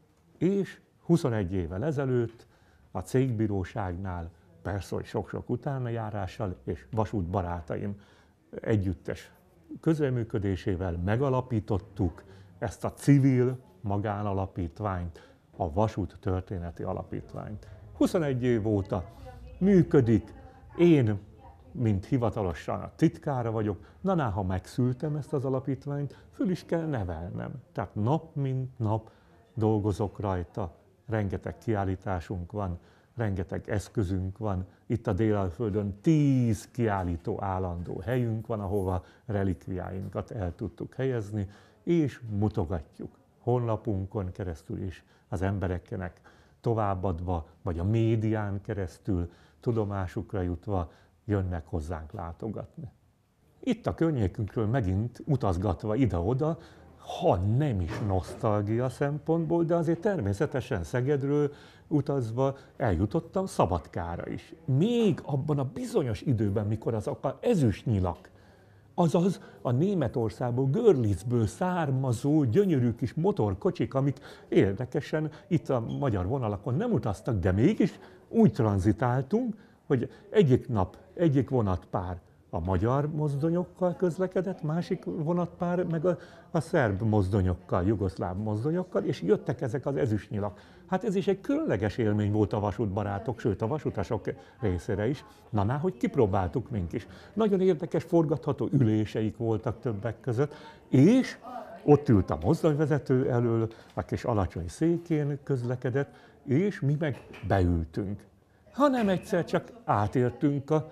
P: És 21 évvel ezelőtt a cégbíróságnál, persze, hogy sok-sok utánajárással és vasútbarátaim együttes közreműködésével megalapítottuk ezt a civil magánalapítványt, a Vasút Történeti Alapítványt. 21 év óta működik, én, mint hivatalosan a titkára vagyok, ha megszültem ezt az alapítványt, föl is kell nevelnem. Tehát nap mint nap dolgozok rajta, rengeteg kiállításunk van, rengeteg eszközünk van. Itt a Délalföldön 10 kiállító állandó helyünk van, ahova relikviáinkat el tudtuk helyezni, és mutogatjuk honlapunkon keresztül is az embereknek továbbadva, vagy a médián keresztül tudomásukra jutva jönnek hozzánk látogatni. Itt a környékünkről megint utazgatva ide-oda, ha nem is nosztalgia szempontból, de azért természetesen Szegedről utazva eljutottam Szabadkára is. Még abban a bizonyos időben, mikor azok az ezüstnyilak, azaz a Németországból, Görlitzből származó gyönyörű kis motorkocsik, amik érdekesen itt a magyar vonalakon nem utaztak, de mégis úgy tranzitáltunk, hogy egyik nap egyik vonatpár a magyar mozdonyokkal közlekedett, másik vonatpár meg a szerb mozdonyokkal, jugoszláv mozdonyokkal, és jöttek ezek az ezüstnyilak. Hát ez is egy különleges élmény volt a vasútbarátok, sőt a vasutasok részére is. Hogy kipróbáltuk mink is. Nagyon érdekes, forgatható üléseik voltak többek között, és ott ült a mozdonyvezető elől, a kis alacsony székén közlekedett, és mi meg beültünk. Hanem egyszer csak átértünk a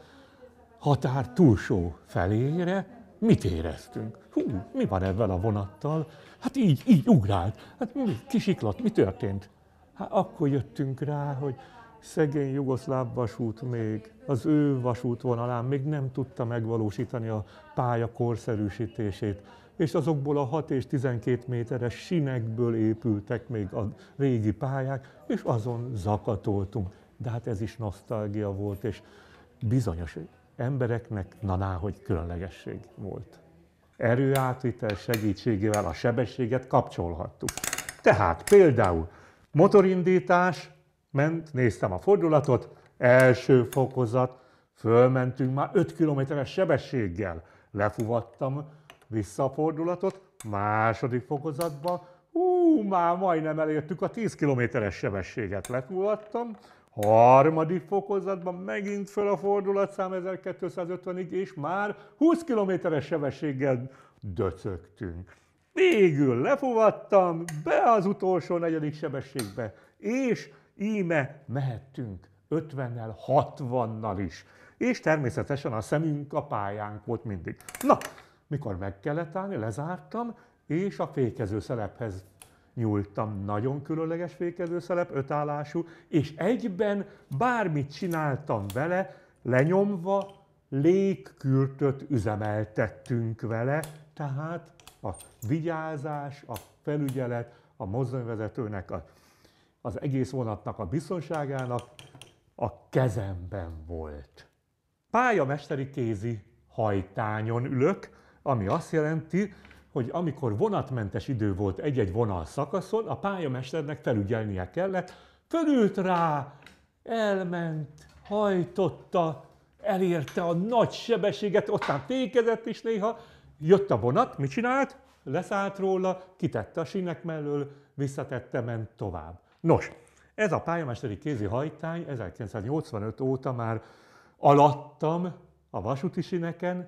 P: határ túlsó felére, mit éreztünk? Hú, mi van ebben a vonattal? Hát így ugrált. Hát kisiklott, mi történt? Hát akkor jöttünk rá, hogy szegény jugoszláv vasút még az ő vasútvonalán még nem tudta megvalósítani a pálya korszerűsítését, és azokból a 6 és 12 méteres sinekből épültek még a régi pályák, és azon zakatoltunk. De hát ez is nosztalgia volt, és bizonyos embereknek hogy különlegesség volt. Erőátvitel segítségével a sebességet kapcsolhattuk. Tehát például motorindítás, néztem a fordulatot, első fokozat, fölmentünk már 5 kilométeres sebességgel, lefuvattam vissza a fordulatot, második fokozatba, már majdnem elértük a 10 kilométeres sebességet, lefuvattam, harmadik fokozatban megint föl a fordulatszám 1250-ig, és már 20 kilométeres sebességgel döcögtünk. Végül lefuvattam be az utolsó 4. sebességbe, és íme mehettünk 50-nel, 60-nal is. És természetesen a szemünk a pályánk volt mindig. Mikor meg kellett állni, lezártam, és a fékezőszelephez nyúltam. Nagyon különleges fékezőszelep, 5 állású, és egyben bármit csináltam vele, lenyomva légkürtöt üzemeltettünk vele, tehát a vigyázás, a felügyelet, a mozdonyvezetőnek, az egész vonatnak a biztonságának a kezemben volt. Pályamesteri kézi hajtányon ülök, ami azt jelenti, hogy amikor vonatmentes idő volt egy-egy vonal szakaszon, a pályamesternek felügyelnie kellett, fölült rá, elment, hajtotta, elérte a nagy sebességet, aztán fékezett is néha, jött a vonat, mit csinált? Leszállt róla, kitette a sínek mellől, visszatette, ment tovább. Nos, ez a pályamesteri kézi hajtány 1985 óta már alattam a vasúti síneken,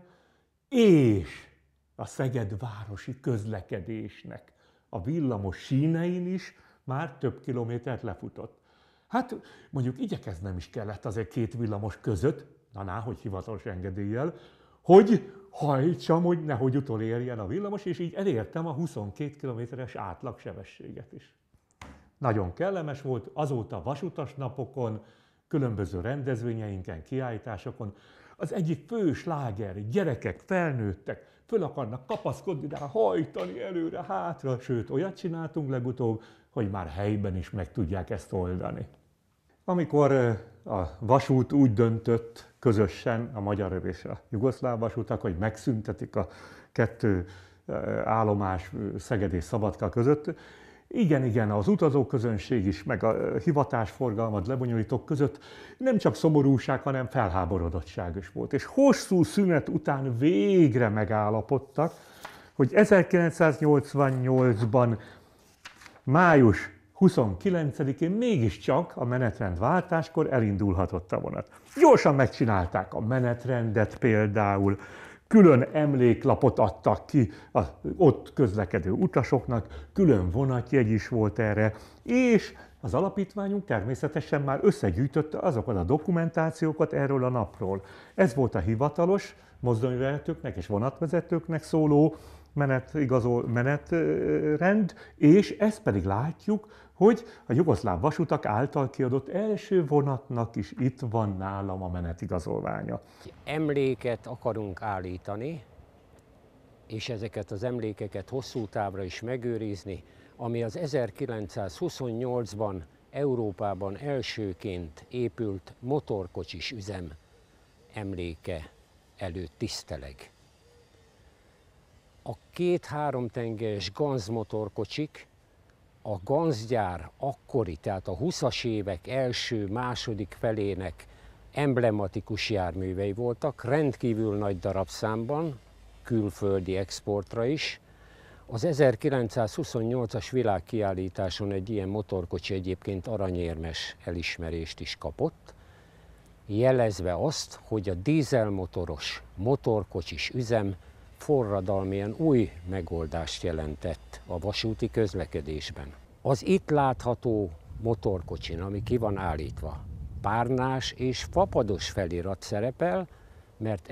P: és a szegedvárosi közlekedésnek a villamos sínein is már több kilométert lefutott. Hát mondjuk igyekeznem is kellett azért 2 villamos között, hogy hivatalos engedéllyel, hogy hajtsam, hogy nehogy utolérjen a villamos, és így elértem a 22 kilométeres átlagsebességet is. Nagyon kellemes volt, azóta vasutas napokon, különböző rendezvényeinken, kiállításokon. Az egyik fő sláger, gyerekek, felnőttek, föl akarnak kapaszkodni, de hajtani előre, hátra, sőt, olyat csináltunk legutóbb, hogy már helyben is meg tudják ezt oldani. Amikor a vasút úgy döntött közösen, a magyar és a jugoszláv vasútak, hogy megszüntetik a 2 állomás Szeged és Szabadka között. Igen, az utazóközönség is, meg a hivatásforgalmat lebonyolítók között nem csak szomorúság, hanem felháborodottság is volt. És hosszú szünet után végre megállapodtak, hogy 1988-ban május 29-én mégiscsak a menetrendváltáskor elindulhatott a vonat. Gyorsan megcsinálták a menetrendet például, külön emléklapot adtak ki az ott közlekedő utasoknak, külön vonatjegy is volt erre, és az alapítványunk természetesen már összegyűjtötte azokat a dokumentációkat erről a napról. Ez volt a hivatalos mozdonyvezetőknek és vonatvezetőknek szóló menetrend, és ezt pedig látjuk, hogy a jugoszláv vasutak által kiadott első vonatnak is itt van nálam a menetigazolványa.
S: Emléket akarunk állítani, és ezeket az emlékeket hosszú távra is megőrizni, ami az 1928-ban Európában elsőként épült motorkocsis üzem emléke előtt tiszteleg. A 2-3 tengelyes Ganz motorkocsik a Ganz gyár akkori, tehát a 20-as évek első-második felének emblematikus járművei voltak, rendkívül nagy darabszámban, külföldi exportra is. Az 1928-as világkiállításon egy ilyen motorkocsi egyébként aranyérmes elismerést is kapott, jelezve azt, hogy a dízelmotoros motorkocsis üzem forradalmian új megoldást jelentett a vasúti közlekedésben. Az itt látható motorkocsin, ami ki van állítva, párnás és fapados felirat szerepel, mert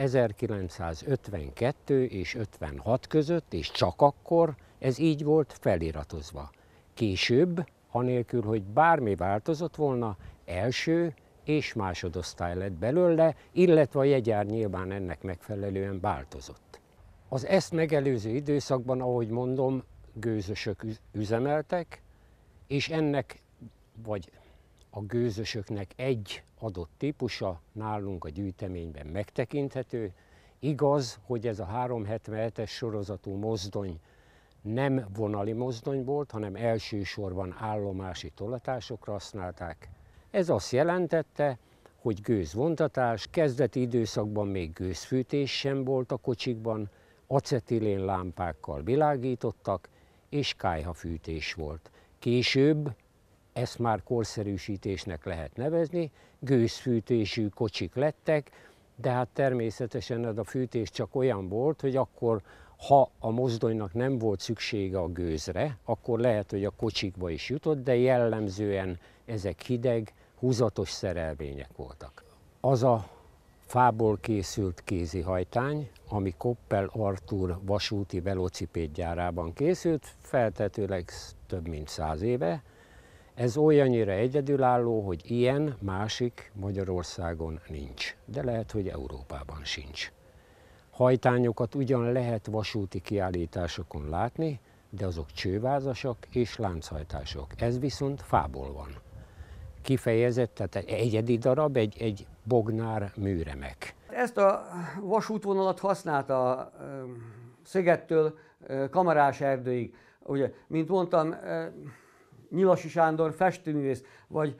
S: 1952 és 56 között, és csak akkor ez így volt feliratozva. Később, anélkül, hogy bármi változott volna, első és másodosztály lett belőle, illetve a jegyár nyilván ennek megfelelően változott. Az ezt megelőző időszakban, ahogy mondom, gőzösök üzemeltek, és ennek, vagy a gőzösöknek egy adott típusa nálunk a gyűjteményben megtekinthető. Igaz, hogy ez a 377-es sorozatú mozdony nem vonali mozdony volt, hanem elsősorban állomási tolatásokra használták. Ez azt jelentette, hogy gőzvontatás, kezdeti időszakban még gőzfűtés sem volt a kocsikban, acetilén lámpákkal világítottak, és kályhafűtés volt. Később, ezt már korszerűsítésnek lehet nevezni, gőzfűtésű kocsik lettek, de hát természetesen ez a fűtés csak olyan volt, hogy akkor, ha a mozdonynak nem volt szüksége a gőzre, akkor lehet, hogy a kocsikba is jutott, de jellemzően ezek hideg, húzatos szerelvények voltak. Az a fából készült kézihajtány, ami Koppel Artúr vasúti velocipédgyárában készült, feltetőleg több mint 100 éve. Ez olyannyira egyedülálló, hogy ilyen másik Magyarországon nincs, de lehet, hogy Európában sincs. Hajtányokat ugyan lehet vasúti kiállításokon látni, de azok csővázasak és lánchajtások. Ez viszont fából van. Kifejezett, tehát egyedi darab, egy bognár műremek.
T: Ezt a vasútvonalat használta Szegedtől Kamaráserdőig. Ugye, mint mondtam, Nyilasi Sándor festőművész, vagy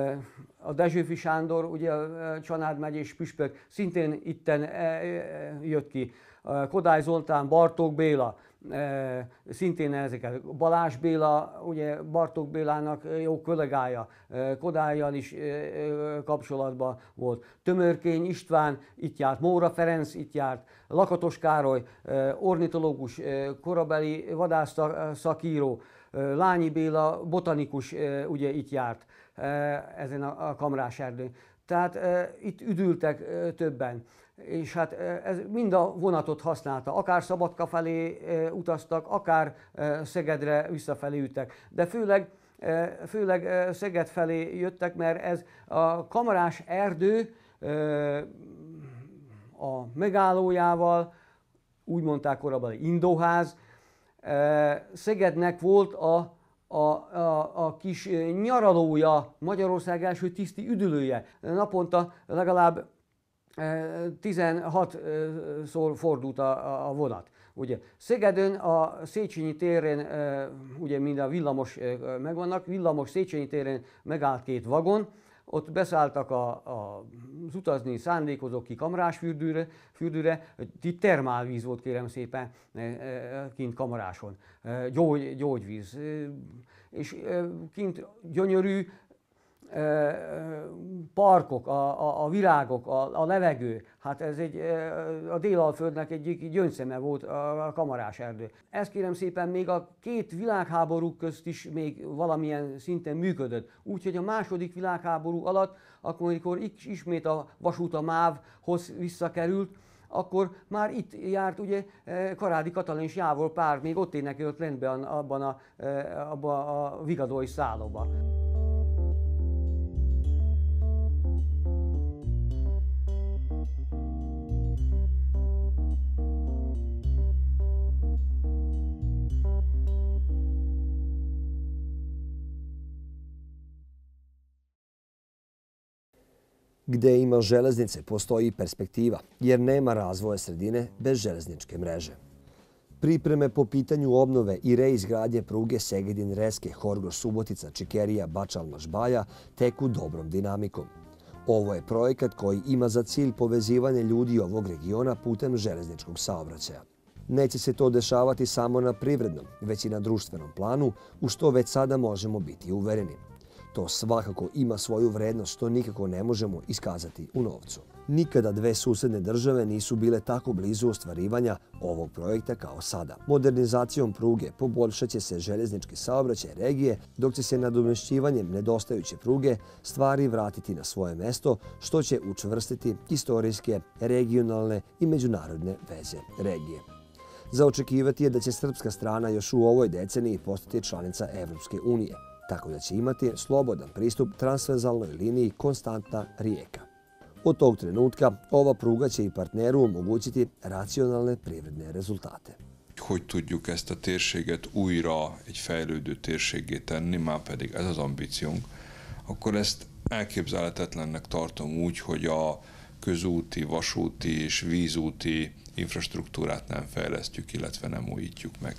T: a Dezsőfi Sándor, ugye a Csanád megyés püspök, szintén itten jött ki. Kodály Zoltán, Bartók Béla, szintén ezeket. Balázs Béla, ugye Bartók Bélának jó kollégája, Kodállyal is kapcsolatban volt. Tömörkény István itt járt, Móra Ferenc itt járt, Lakatos Károly, ornitológus, korabeli vadász szakíró, Lányi Béla, botanikus ugye itt járt ezen a Kamráserdőn. Tehát itt üdültek többen. És hát ez mind a vonatot használta, akár Szabadka felé utaztak, akár Szegedre visszafelé jöttek. De főleg Szeged felé jöttek, mert ez a Kamaráserdő a megállójával, úgy mondták korábban Indóház, Szegednek volt a kis nyaralója, Magyarország első tiszti üdülője. Naponta legalább 16-szor fordult a vonat. Ugye Szegeden a Széchenyi téren, ugye mind a villamos megvannak, villamos Széchenyi téren megállt 2 vagon, ott beszálltak az utazni szándékozók ki Kamarásfürdőre, itt termálvíz volt, kérem szépen, kint Kamaráson, gyógyvíz, és kint gyönyörű parkok, a virágok, a levegő, hát ez a Délalföldnek egyik gyöngyszeme volt a Kamarás erdő. Ez kérem szépen még a 2 világháború közt is még valamilyen szinten működött. Úgyhogy a II. Világháború alatt, akkor amikor ismét a vasút a MÁV-hoz visszakerült, akkor már itt járt ugye Karádi Katalin és Jávor Pál, még ott énekelt rendben abban a vigadói szállóban.
A: Gde ima železnice postoji i perspektiva, jer nema razvoja sredine bez železničke mreže. Pripreme po pitanju obnove i reizgradnje pruge Segedin-Reske, Horgoš-Subotica, Čikerija-Bačalmaš-Baja teku dobrom dinamikom. Ovo je projekat koji ima za cilj povezivanje ljudi ovog regiona putem železničkog saobraćaja. Neće se to dešavati samo na privrednom, već i na društvenom planu, u što već sada možemo biti uvereni. To svakako ima svoju vrednost što nikako ne možemo iskazati u novcu. Nikada 2 susedne države nisu bile tako blizu ostvarivanja ovog projekta kao sada. Modernizacijom pruge poboljšat će se željeznički saobraćaj regije, dok će se nadomešćivanjem nedostajuće pruge stvari vratiti na svoje mesto, što će učvrstiti istorijske, regionalne i međunarodne veze regije. Za očekivati je da će srpska strana još u ovoj deceniji postati članica Evropske unije, tako da će imati slobodan pristup transverzalnoj liniji Konstantna Rijeka. Od tog trenutka ova pruga će i partneru omogućiti racionalne privredne rezultate.
U: Hogy tudjuk ezt a térséget újra egy fejlődő térséggé tenni, már pedig ez az ambíciónk, akkor ezt elképzelhetetlennek tartom úgy, hogy a közúti, vasúti és vízúti infrastruktúrát nem fejlesztjük, illetve nem újítjuk meg.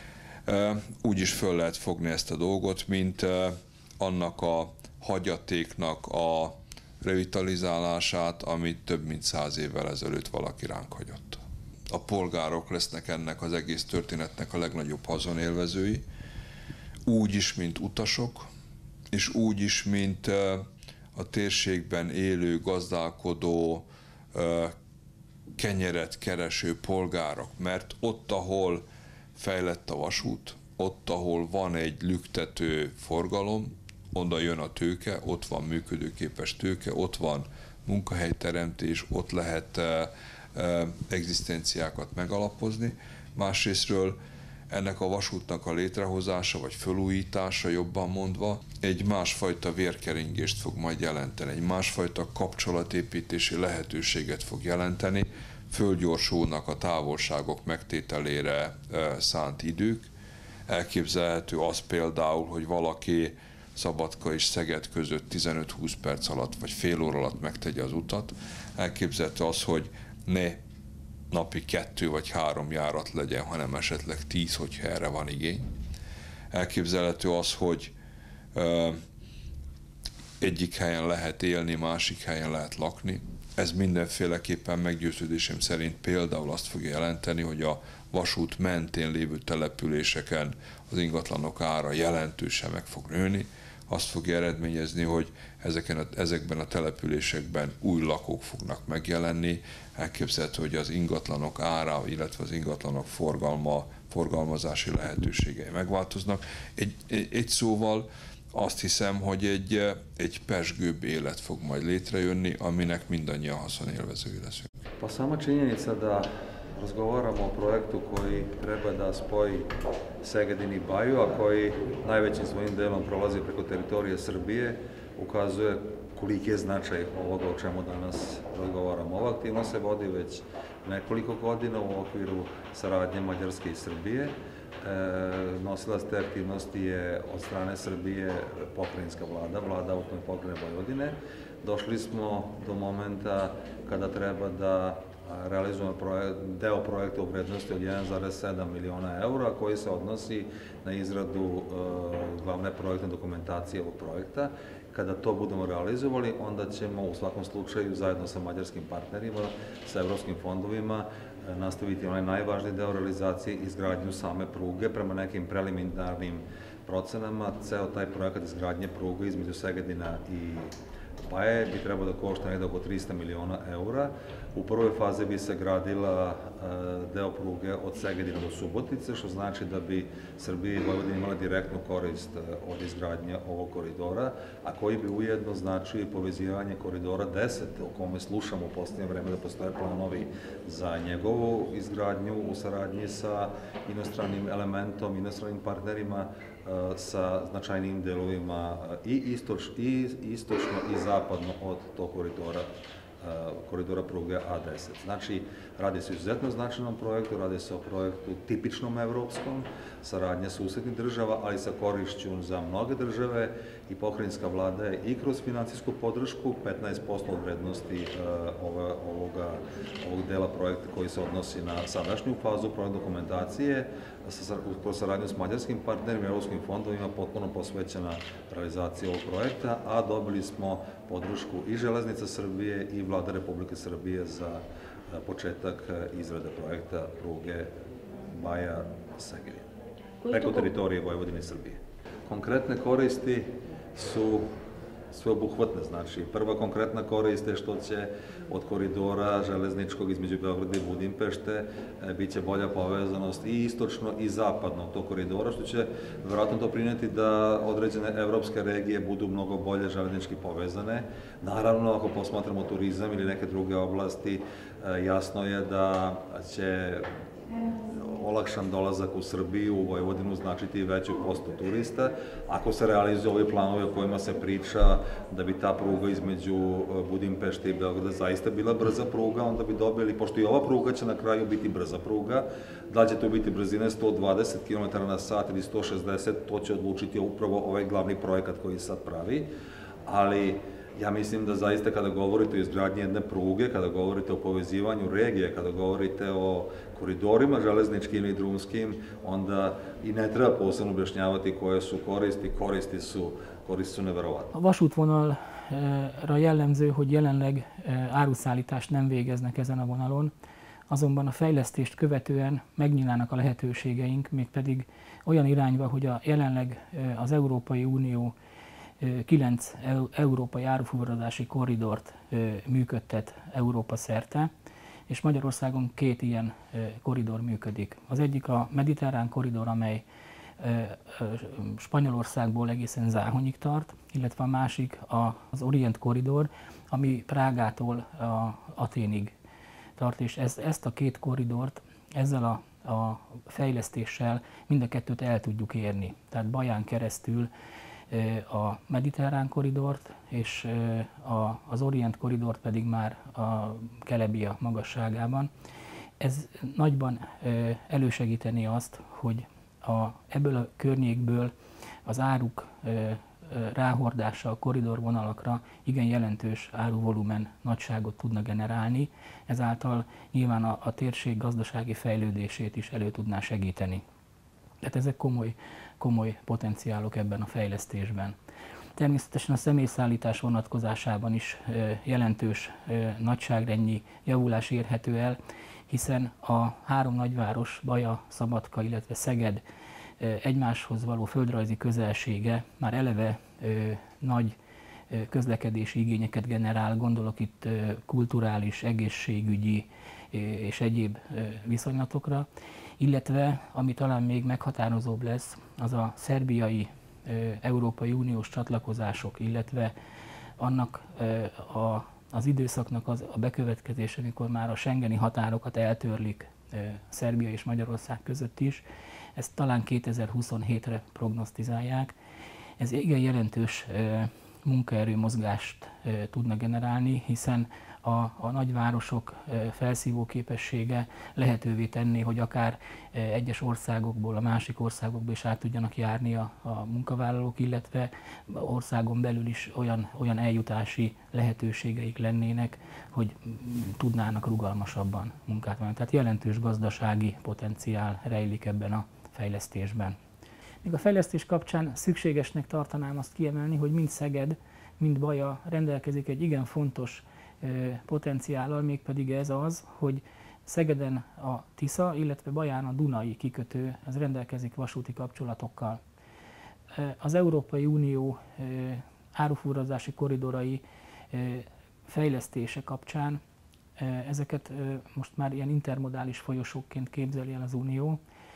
U: Úgy is föl lehet fogni ezt a dolgot, mint annak a hagyatéknak a revitalizálását, amit több mint 100 évvel ezelőtt valaki ránk hagyott. A polgárok lesznek ennek az egész történetnek a legnagyobb haszonélvezői, úgy is, mint utasok, és úgy is, mint a térségben élő, gazdálkodó, kenyeret kereső polgárok, mert ott, ahol fejlett a vasút, ott, ahol van egy lüktető forgalom, onnan jön a tőke, ott van működőképes tőke, ott van munkahelyteremtés, ott lehet egzisztenciákat megalapozni. Másrésztről ennek a vasútnak a létrehozása, vagy felújítása jobban mondva, egy másfajta vérkeringést fog majd jelenteni, egy másfajta kapcsolatépítési lehetőséget fog jelenteni, fölgyorsulnak a távolságok megtételére szánt idők. Elképzelhető az például, hogy valaki Szabadka és Szeged között 15-20 perc alatt vagy fél óra alatt megtegye az utat. Elképzelhető az, hogy ne napi 2 vagy 3 járat legyen, hanem esetleg 10, hogyha erre van igény. Elképzelhető az, hogy egyik helyen lehet élni, másik helyen lehet lakni. Ez mindenféleképpen meggyőződésem szerint például azt fogja jelenteni, hogy a vasút mentén lévő településeken az ingatlanok ára jelentősen meg fog nőni. Azt fogja eredményezni, hogy ezekben a településekben új lakók fognak megjelenni. Elképzelhető, hogy az ingatlanok ára, illetve az ingatlanok forgalmazási lehetőségei megváltoznak. Egy szóval azt hiszem, hogy egy pezsgőbb élet fog majd létrejönni, aminek mindannyian haszonélvezői leszünk.
V: Pa sama činjenica da razgovaramo o projektu koji treba da spoji Segedin i Baju, a koji najvećim svojim delom prolazi preko teritorije Srbije, ukazuje koliki je značaj ovoga o čemu danas razgovaramo. Ova aktivnost se vodi već nekoliko godina u okviru saradnje Mađarske i Srbije. Nosilac te aktivnosti je od strane Srbije pokrajinska vlada, vlada autonomne pokrajine Vojvodine. Došli smo do momenta kada treba da realizovan deo projekta u vrednosti od 1,7 miliona eura koji se odnosi na izradu glavne projektne dokumentacije ovog projekta. Kada to budemo realizovali, onda ćemo u svakom slučaju zajedno sa mađarskim partnerima, sa evropskim fondovima, nastaviti onaj najvažniji deo realizacije, izgradnju same pruge. Prema nekim preliminarnim procenama, ceo taj projekat izgradnje pruge između Segedina i Baje bi trebao da košta negde oko 300 miliona eura. U prvoj fazi bi se gradila deo pruge od Segedina do Subotice, što znači da bi Srbija i Vojvodina imala direktnu korist od izgradnje ovog koridora, a koji bi ujedno značio i povezivanje koridora 10, o kome slušamo u posljednje vreme da postoje planovi za njegovu izgradnju u saradnji sa inostranim elementom, inostranim partnerima, sa značajnijim delovima i istočno i zapadno od tog koridora pruge A10. Znači, radi se o izuzetno značajnom projektu, radi se o projektu tipičnom evropskom, saradnje susednih država, ali sa korišću za mnoge države i pokrajinska vlada je i kroz financijsku podršku 15% od vrednosti ovog dela projekta koji se odnosi na sadašnju fazu projektne dokumentacije, kroz saradnju s mađarskim partnerima i evropskim fondovima potpuno posvećena realizaciji ovog projekta, a dobili smo podršku i Železnica Srbije i Vlada Republike Srbije za početak izrade projekta pruge Baja-Segedin preko teritorije Vojvodine i Srbije. Konkretne koristi su sveobuhvatne, znači prva konkretna korist je što će od koridora železničkog između Beograda i Budimpešte biće bolja povezanost i istočno i zapadno tog koridora, što će verovatno doprineti da određene evropske regije budu mnogo bolje železnički povezane. Naravno, ako posmatramo turizam ili neke druge oblasti, jasno je da će olakšan dolazak u Srbiju, u Vojvodinu značiti veću postu turista. Ako se realizuju ovi planovi o kojima se priča da bi ta pruga između Budimpešte i Beograda zaista bila brza pruga, onda bi dobili, pošto i ova pruga će na kraju biti brza pruga, da li će to biti brzine 120 km na sat ili 160, to će odlučiti upravo ovaj glavni projekat koji sad pravi, ali ja mislim da zaista kada govorite o izgradnji jedne pruge, kada govorite o povezivanju regije, kada govorite o koridorima železničkim i drumskim, onda i ne treba posebno objašnjavati koje su koristi, koristi su neverovatne.
D: A vasútvonalra jellemző, hogy jelenleg áruszállítást nem végeznek ezen a vonalon, azonban a fejlesztést követően megnyílnának a lehetőségeink, mégpedig olyan irányba, hogy jelenleg az Európai Unió 9 európai árufuvarozási korridort működtet Európa szerte, és Magyarországon 2 ilyen korridor működik. Az egyik a mediterrán korridor, amely Spanyolországból egészen Záhonyig tart, illetve a másik az Orient korridor, ami Prágától Athénig tart, és ezt a 2 korridort ezzel a fejlesztéssel mind a kettőt el tudjuk érni. Tehát Baján keresztül a mediterrán koridort, és az Orient koridort pedig már a Kelebia magasságában. Ez nagyban elősegíteni azt, hogy ebből a környékből az áruk ráhordása a koridorvonalakra igen jelentős áruvolumen nagyságot tudna generálni, ezáltal nyilván a térség gazdasági fejlődését is elő tudná segíteni. Tehát ezek komoly potenciálok ebben a fejlesztésben. Természetesen a személyszállítás vonatkozásában is jelentős nagyságrendnyi javulás érhető el, hiszen a 3 nagyváros, Baja, Szabadka, illetve Szeged egymáshoz való földrajzi közelsége már eleve nagy közlekedési igényeket generál, gondolok itt kulturális, egészségügyi és egyéb viszonylatokra, illetve, ami talán még meghatározóbb lesz, az a szerbiai Európai Uniós csatlakozások, illetve annak az időszaknak a bekövetkezése, amikor már a schengeni határokat eltörlik Szerbia és Magyarország között is. Ezt talán 2027-re prognosztizálják. Ez igen jelentős munkaerőmozgást tudna generálni, hiszen a nagyvárosok felszívó képessége lehetővé tenné, hogy akár egyes országokból a másik országokba is át tudjanak járni a munkavállalók, illetve országon belül is olyan eljutási lehetőségeik lennének, hogy tudnának rugalmasabban munkát vállalni. Tehát jelentős gazdasági potenciál rejlik ebben a fejlesztésben. Még a fejlesztés kapcsán szükségesnek tartanám azt kiemelni, hogy mind Szeged, mind Baja rendelkezik egy igen fontos potenciállal, mégpedig ez az, hogy Szegeden a Tisza, illetve Baján a Dunai kikötő, ez rendelkezik vasúti kapcsolatokkal. Az Európai Unió árufuvarozási korridorai fejlesztése kapcsán ezeket most már ilyen intermodális folyosókként képzeli el az Unió,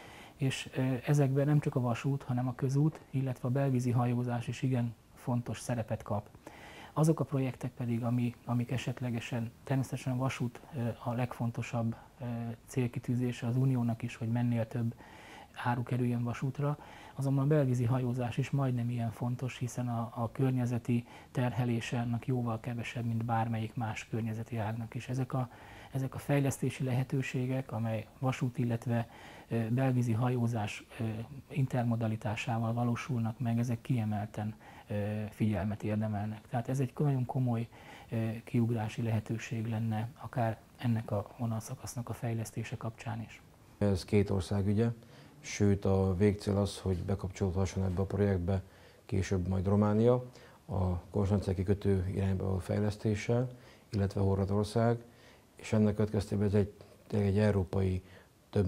D: és ezekben nem csak a vasút, hanem a közút, illetve a belvízi hajózás is igen fontos szerepet kap. Azok a projektek pedig, amik esetlegesen, természetesen a vasút a legfontosabb célkitűzése az Uniónak is, hogy mennél több áru kerüljön vasútra, azonban a belvízi hajózás is majdnem ilyen fontos, hiszen a környezeti terhelése annak jóval kevesebb, mint bármelyik más környezeti ágnak is. Ezek a fejlesztési lehetőségek, amely vasút, illetve belvízi hajózás intermodalitásával valósulnak meg, ezek kiemelten figyelmet érdemelnek. Tehát ez egy nagyon komoly kiugrási lehetőség lenne, akár ennek a vonalszakasznak a fejlesztése kapcsán is.
B: Ez két ország ügye, sőt a végcél az, hogy bekapcsolódhasson ebbe a projektbe később majd Románia, a Konstancia kikötő irányba fejlesztéssel, illetve Horvátország, és ennek következtében ez egy európai, több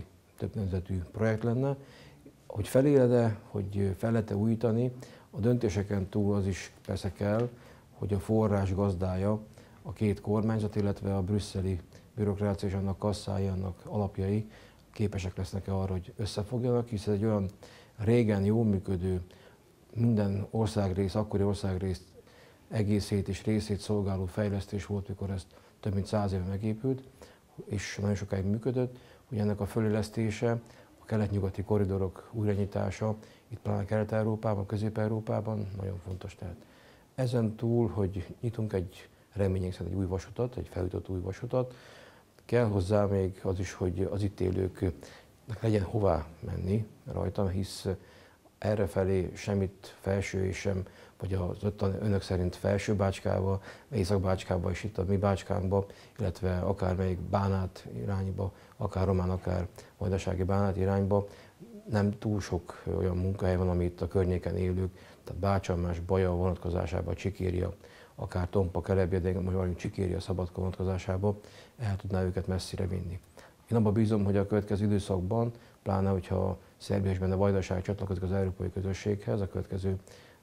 B: nemzetű projekt lenne. Hogy feléled-e, hogy fel lehet-e újítani, a döntéseken túl az is persze kell, hogy a forrás gazdája, a két kormányzat, illetve a brüsszeli bürokrácia és annak kasszái, annak alapjai képesek lesznek-e arra, hogy összefogjanak, hisz ez egy olyan régen jól működő, minden országrész, akkori országrész egészét és részét szolgáló fejlesztés volt, mikor ez több mint 100 éve megépült, és nagyon sokáig működött, hogy ennek a fölélesztése, a kelet-nyugati korridorok újranyitása, itt pláne Kelet-Európában, Közép-Európában nagyon fontos. Tehát ezen túl, hogy nyitunk reményünk szerint egy új vasutat, egy felújított új vasutat, kell hozzá még az is, hogy az itt élőknek legyen hová menni rajta, hisz errefelé semmit felső és sem, vagy az önök szerint felső Bácskába, Észak-Bácskába és itt a mi Bácskánkba, illetve akármelyik Bánát irányba, akár román, akár vajdasági Bánát irányba, nem túl sok olyan munkahely van, ami itt a környéken élők, tehát Bácsamás, Baja vonatkozásában, Csikéria, akár Tompa, Kelebje, de most valami Csikéria, Szabadka vonatkozásába el tudná őket messzire vinni. Én abban bízom, hogy a következő időszakban, pláne hogyha Szerbia és benne Vajdaság csatlakozik az európai közösséghez a következő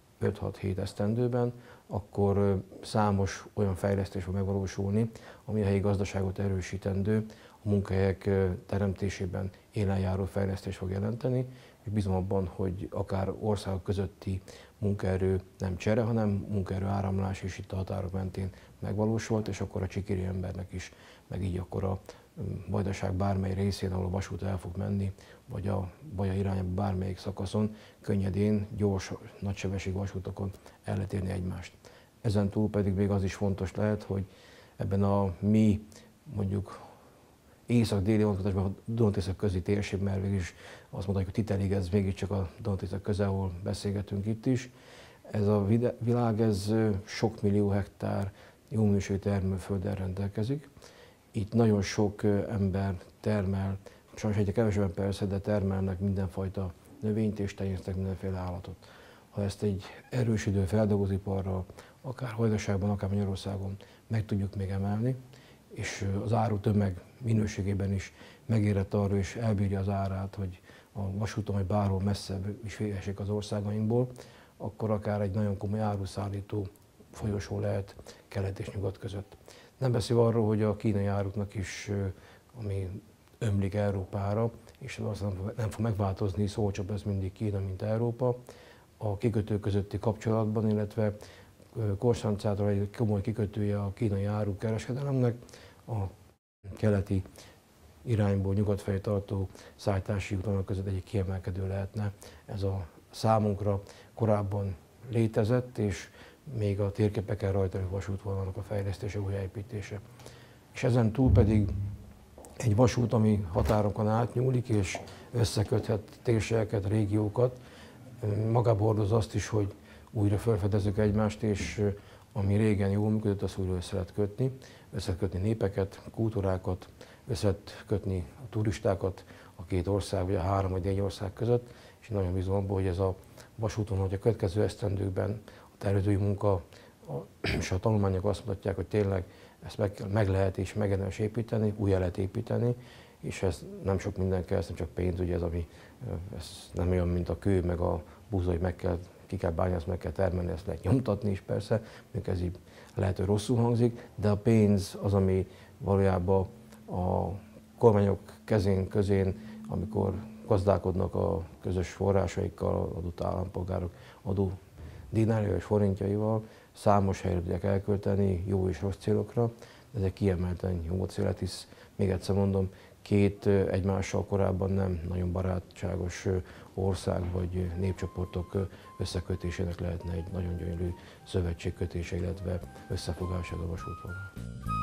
B: 5-6-7 esztendőben, akkor számos olyan fejlesztés fog megvalósulni, ami a helyi gazdaságot erősítendő, a munkahelyek teremtésében élenjáró fejlesztést fog jelenteni, és bízom abban, hogy akár országok közötti munkaerő nem csere, hanem munkaerő áramlás is itt a határok mentén megvalósult, és akkor a csikéri embernek is, meg így akkor a Vajdaság bármely részén, ahol a vasút el fog menni, vagy a Baja irányába bármelyik szakaszon, könnyedén, gyors, nagysebességű vasútokon el lehet érni egymást. Ezen túl pedig még az is fontos lehet, hogy ebben a mi, mondjuk észak-déli vonatkozásban a Dunatészek közi térség, mert végülis azt mondhatjuk, hogy Titenig ez mégiscsak a Dunatészek közel, ahol beszélgetünk itt is. Ez a világ, ez sok millió hektár jó minőségű termőfölddel rendelkezik. Itt nagyon sok ember termel, sajnos egyre kevesebben persze, de termelnek mindenfajta növényt és tenyésztek mindenféle állatot. Ha ezt egy erősödő feldolgozóiparral, akár Vajdaságban, akár Magyarországon meg tudjuk még emelni, és az áru tömeg minőségében is megérett arra, és elbírja az árát, hogy a vasúton vagy bárhol messzebb is végessék az országainkból, akkor akár egy nagyon komoly áruszállító folyosó lehet kelet és nyugat között. Nem beszél arról, hogy a kínai áruknak is, ami ömlik Európára, és nem fog megváltozni, szó csak ez mindig Kína, mint Európa, a kikötő közötti kapcsolatban, illetve Konstanciától egy komoly kikötője a kínai árukereskedelemnek, a keleti irányból nyugat felé tartó szállítási útvonalak között egyik kiemelkedő lehetne. Ez a számunkra korábban létezett, és még a térképeken rajta vasútvonalnak a fejlesztése, újjáépítése. És ezen túl pedig egy vasút, ami határokon átnyúlik és összeköthet térségeket, régiókat, magába hordoz azt is, hogy újra felfedezzük egymást, és ami régen jól működött, azt újra össze lehet kötni népeket, kultúrákat, össze lehet kötni a turistákat a két ország, vagy a 3 vagy 4 ország között, és nagyon bízom abban, hogy ez a vasúton, hogy a következő esztendőkben a tervezői munka és a tanulmányok azt mutatják, hogy tényleg ezt meg lehet és megérdemes építeni, újra lehet építeni, és ez nem sok minden kell, ez nem csak pénz, ugye ez nem olyan, mint a kő, meg a búza, hogy ki kell bányászni, meg kell termelni, ezt lehet nyomtatni is persze, még ez így lehet, hogy rosszul hangzik, de a pénz az, ami valójában a kormányok közén, amikor gazdálkodnak a közös forrásaikkal, adott állampolgárok adó dinárjaival és forintjaival, számos helyre tudják elkölteni jó és rossz célokra, de ezek kiemelten jó célet, hisz még egyszer mondom, két egymással korábban nem nagyon barátságos ország vagy népcsoportok összekötésének lehetne egy nagyon gyönyörű szövetségkötése, illetve összefogása a vasútvonal.